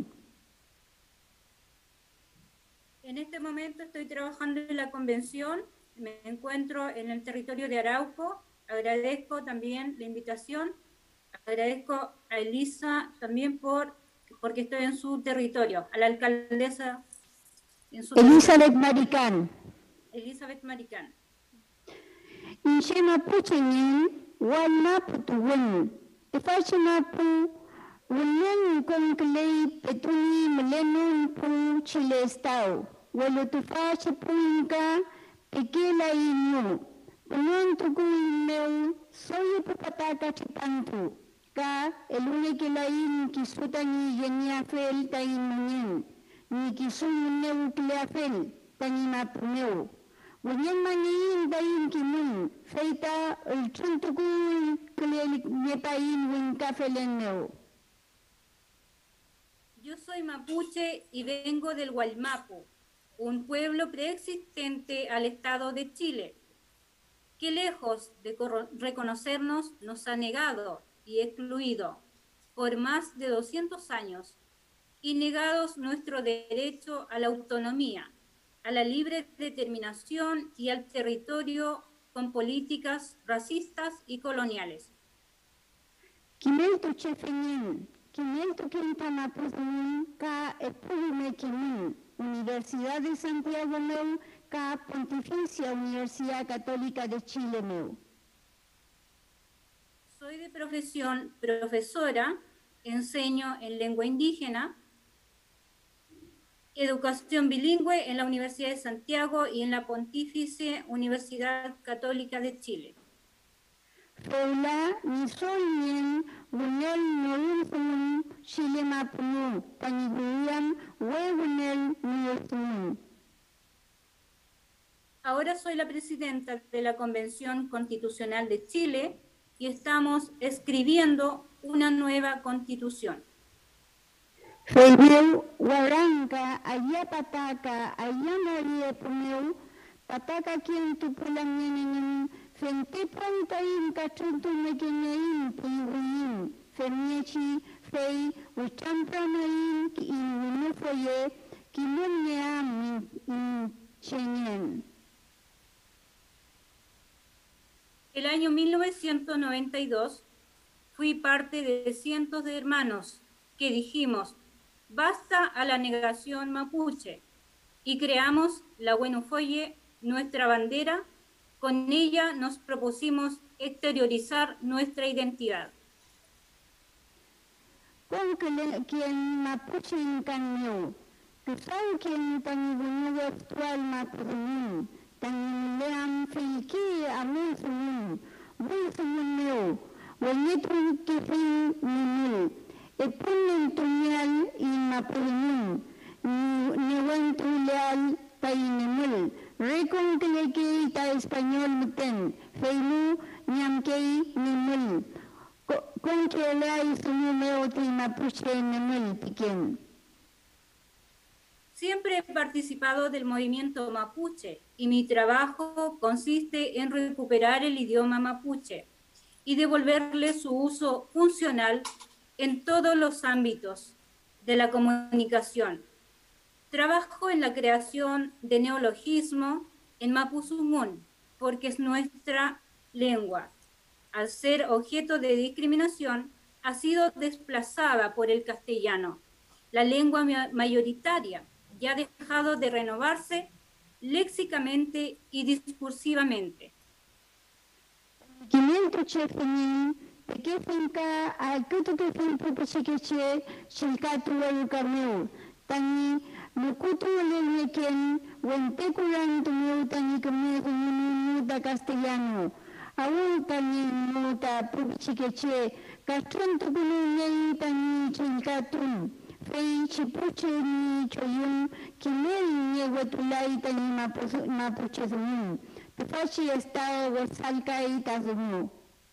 En este momento estoy trabajando en la convención, me encuentro en el territorio de Arauco. Agradezco también la invitación, agradezco a Elisa también porque estoy en su territorio, a la alcaldesa en su Elizabeth Maricán. Elizabeth Maricán. Inche mapucheñin, walmapu tuwen, tefache mapu, wunen konklei petuni melenun pu Chile Estado, welo tefache punga, pequela inu, punon tukun meu, soy pupataka chipantu. Ka elune kilain kisuta ni yenia fel ta imunin ni kisun neu kleafel ta ni mapneu wien manin da in kimun feita el chuntukul kleli nepain win kafeleneu. Yo soy mapuche y vengo del Gualmapu, un pueblo preexistente al Estado de Chile, que lejos de reconocernos nos ha negado y excluido por más de 200 años y negados nuestro derecho a la autonomía, a la libre determinación y al territorio con políticas racistas y coloniales. Kimento chefenin, kimento quintana puzmun ka epume kimin, Universidad de Santiago meu ka Pontificia Universidad Católica de Chile meu. Soy de profesión profesora, enseño en lengua indígena, educación bilingüe en la Universidad de Santiago y en la Pontificia Universidad Católica de Chile. Feula ni solien bunel nounfun Chile mapunu paniguyan webunel nuefun. Ahora soy la presidenta de la Convención Constitucional de Chile y estamos escribiendo una nueva constitución. Feuleu Huaranca, allá Pataca, allá María Puneu, Pataca quien tu pulanyenin, Fente Ponta Inca Chuntu Mequeñain, Pihuin, Ferniechi, Fei, Uchampranain, Inufoye, El año 1992 fui parte de cientos de hermanos que dijimos basta a la negación mapuche y creamos la Huenufoye, nuestra bandera. Con ella nos propusimos exteriorizar nuestra identidad. Con quien mapuche encañó, que son quien tan bueno actual mapuche, tan lean feiki a musumun, musumun meu, wenetun que fin nimul, e ponen tuñal y mapuche, ni wen leal tainimul, recon que ta español muten, feimu ñamkei nimul. Siempre he participado del movimiento mapuche y mi trabajo consiste en recuperar el idioma mapuche y devolverle su uso funcional en todos los ámbitos de la comunicación. Trabajo en la creación de neologismo en mapuzungún porque es nuestra lengua. Al ser objeto de discriminación, ha sido desplazada por el castellano. La lengua mayoritaria ya ha dejado de renovarse léxicamente y discursivamente. Aún también nota publichiqueche, castron tucunun tani chincatum, fei chipuche ni choyun, kimel nieguetulai tani mapuchezumun, tufachi estado huesalca y tazumu.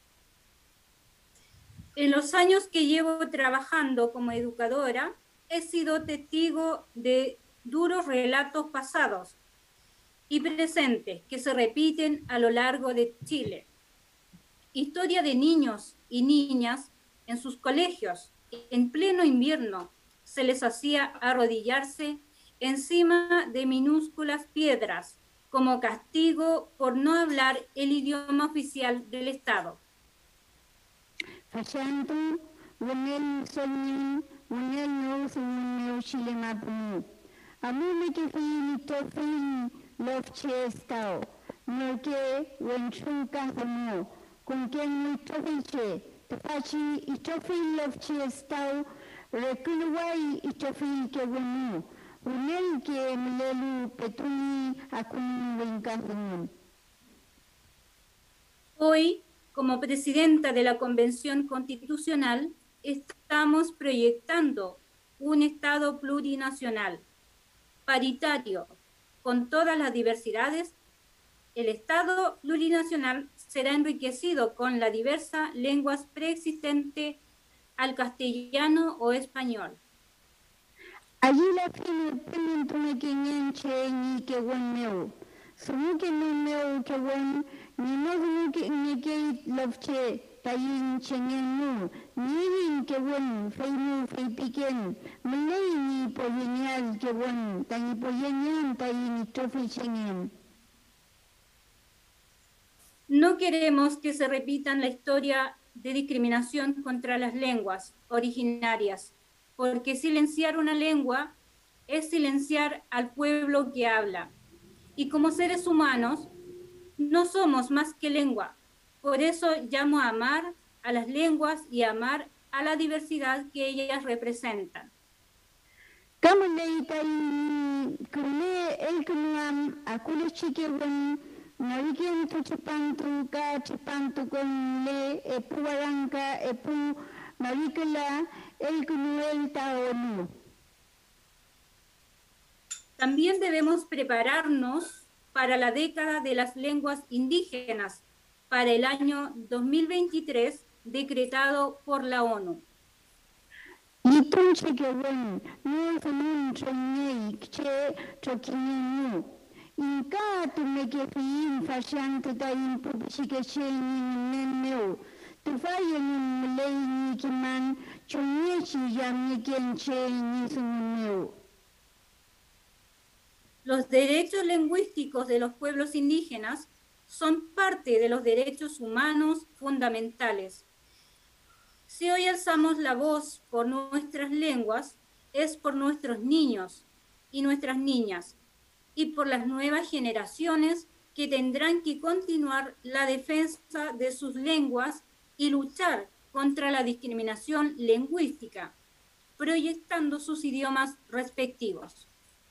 En los años que llevo trabajando como educadora, he sido testigo de duros relatos pasados y presentes que se repiten a lo largo de Chile. Historia de niños y niñas en sus colegios. En pleno invierno se les hacía arrodillarse encima de minúsculas piedras como castigo por no hablar el idioma oficial del Estado. Con quien muy tofiche, tefachi y tofil lovche estau, reculwai y tofil que bueno, unel que mlelu petuni akuni wenkazumun. Hoy, como presidenta de la Convención Constitucional, estamos proyectando un Estado plurinacional, paritario, con todas las diversidades. El Estado plurinacional será enriquecido con la diversa lenguas preexistente al castellano o español. Allí la fina penentume que ñanche ni que buen meu. Sumu que no meu que buen, ni no que ni que lovche, tayin chengen mu, ni que buen, feimu fei piquen, mlei ni poyeñal que buen, tayi poyeñan, tayin tofi chengen. No queremos que se repitan la historia de discriminación contra las lenguas originarias, porque silenciar una lengua es silenciar al pueblo que habla. Y como seres humanos, no somos más que lengua. Por eso llamo a amar a las lenguas y a amar a la diversidad que ellas representan. Navigen tu chipantu ka chipantu con le epu arranca epu navikela el kunuel taonu. También debemos prepararnos para la década de las lenguas indígenas para el año 2023 decretado por la ONU. Yitunche que wen no funun chonei che chokinyu. Inka tu me que fin fashante ta in publique chen meu. Tu faye ni lei ni kiman chonye chi jam ni ken chen ni sun meu. Los derechos lingüísticos de los pueblos indígenas son parte de los derechos humanos fundamentales. Si hoy alzamos la voz por nuestras lenguas, es por nuestros niños y nuestras niñas, y por las nuevas generaciones que tendrán que continuar la defensa de sus lenguas y luchar contra la discriminación lingüística, proyectando sus idiomas respectivos.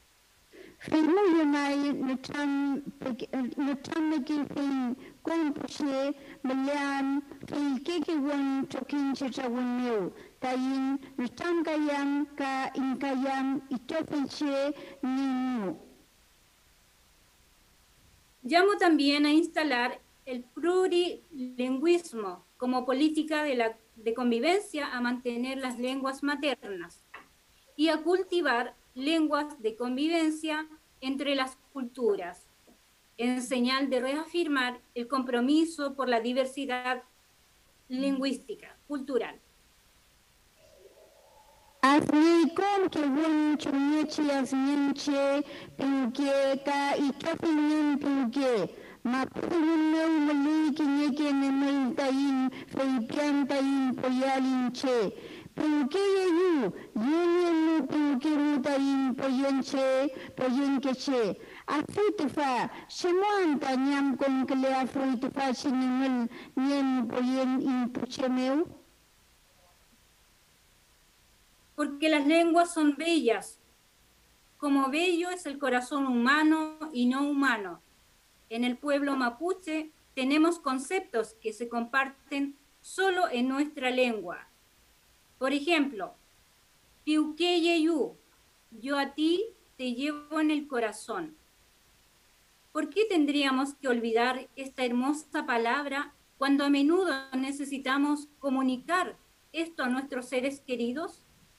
Llamo también a instalar el plurilingüismo como política de convivencia, a mantener las lenguas maternas y a cultivar lenguas de convivencia entre las culturas, en señal de reafirmar el compromiso por la diversidad lingüística, cultural. Porque las lenguas son bellas, como bello es el corazón humano y no humano. En el pueblo mapuche tenemos conceptos que se comparten solo en nuestra lengua. Por ejemplo, Piuqueyeyu, yo a ti te llevo en el corazón. ¿Por qué tendríamos que olvidar esta hermosa palabra cuando a menudo necesitamos comunicar esto a nuestros seres queridos?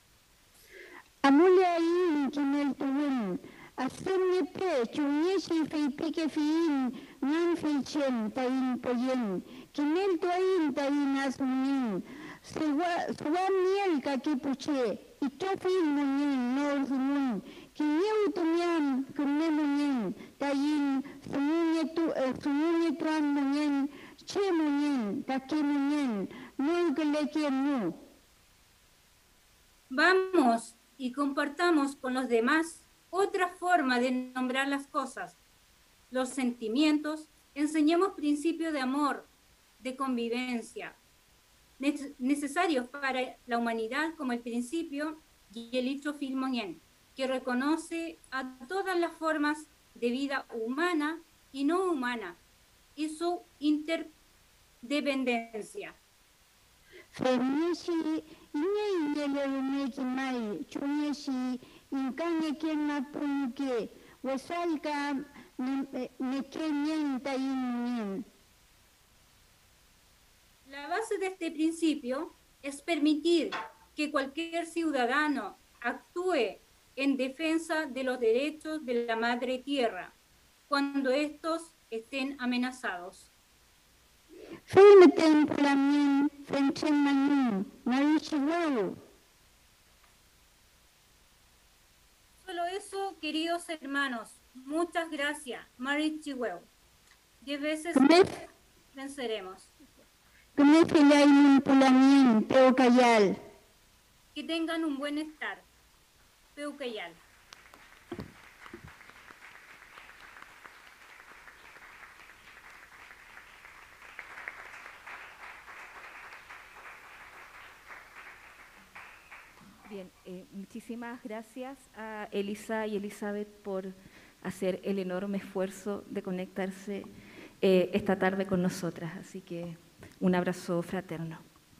Vamos y compartamos con los demás otra forma de nombrar las cosas, los sentimientos. Enseñemos principios de amor, de convivencia, necesarios para la humanidad, como el principio y el dicho Filmonien, que reconoce a todas las formas de vida humana y no humana y su interdependencia. La base de este principio es permitir que cualquier ciudadano actúe en defensa de los derechos de la madre tierra cuando estos estén amenazados. Solo eso, queridos hermanos. Muchas gracias. Marichihueu. 10 veces venceremos. Que tengan un buen estar. Peucayal. Bien, muchísimas gracias a Elisa y Elizabeth por hacer el enorme esfuerzo de conectarse esta tarde con nosotras. Así que un abrazo fraterno.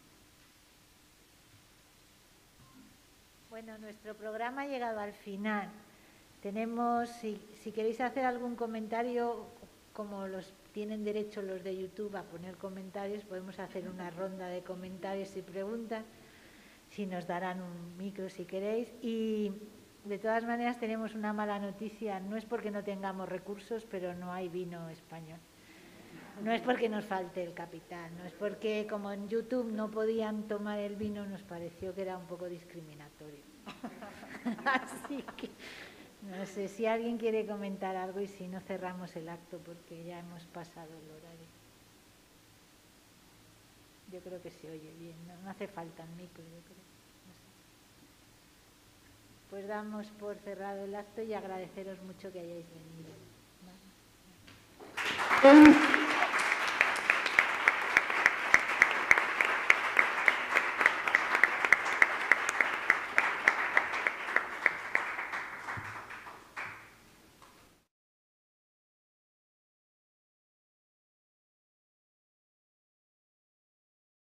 Bueno, nuestro programa ha llegado al final. Tenemos, si queréis hacer algún comentario, como los tienen derecho los de YouTube a poner comentarios, podemos hacer una ronda de comentarios y preguntas. Si nos darán un micro si queréis. Y de todas maneras tenemos una mala noticia, no es porque no tengamos recursos, pero no hay vino español. No es porque nos falte el capital, no es porque como en YouTube no podían tomar el vino, nos pareció que era un poco discriminatorio. Así que No sé si alguien quiere comentar algo y si no cerramos el acto porque ya hemos pasado el horario. Yo creo que se oye bien, no hace falta el micro, yo creo. No sé. Pues damos por cerrado el acto y agradeceros mucho que hayáis venido. ¿Vale?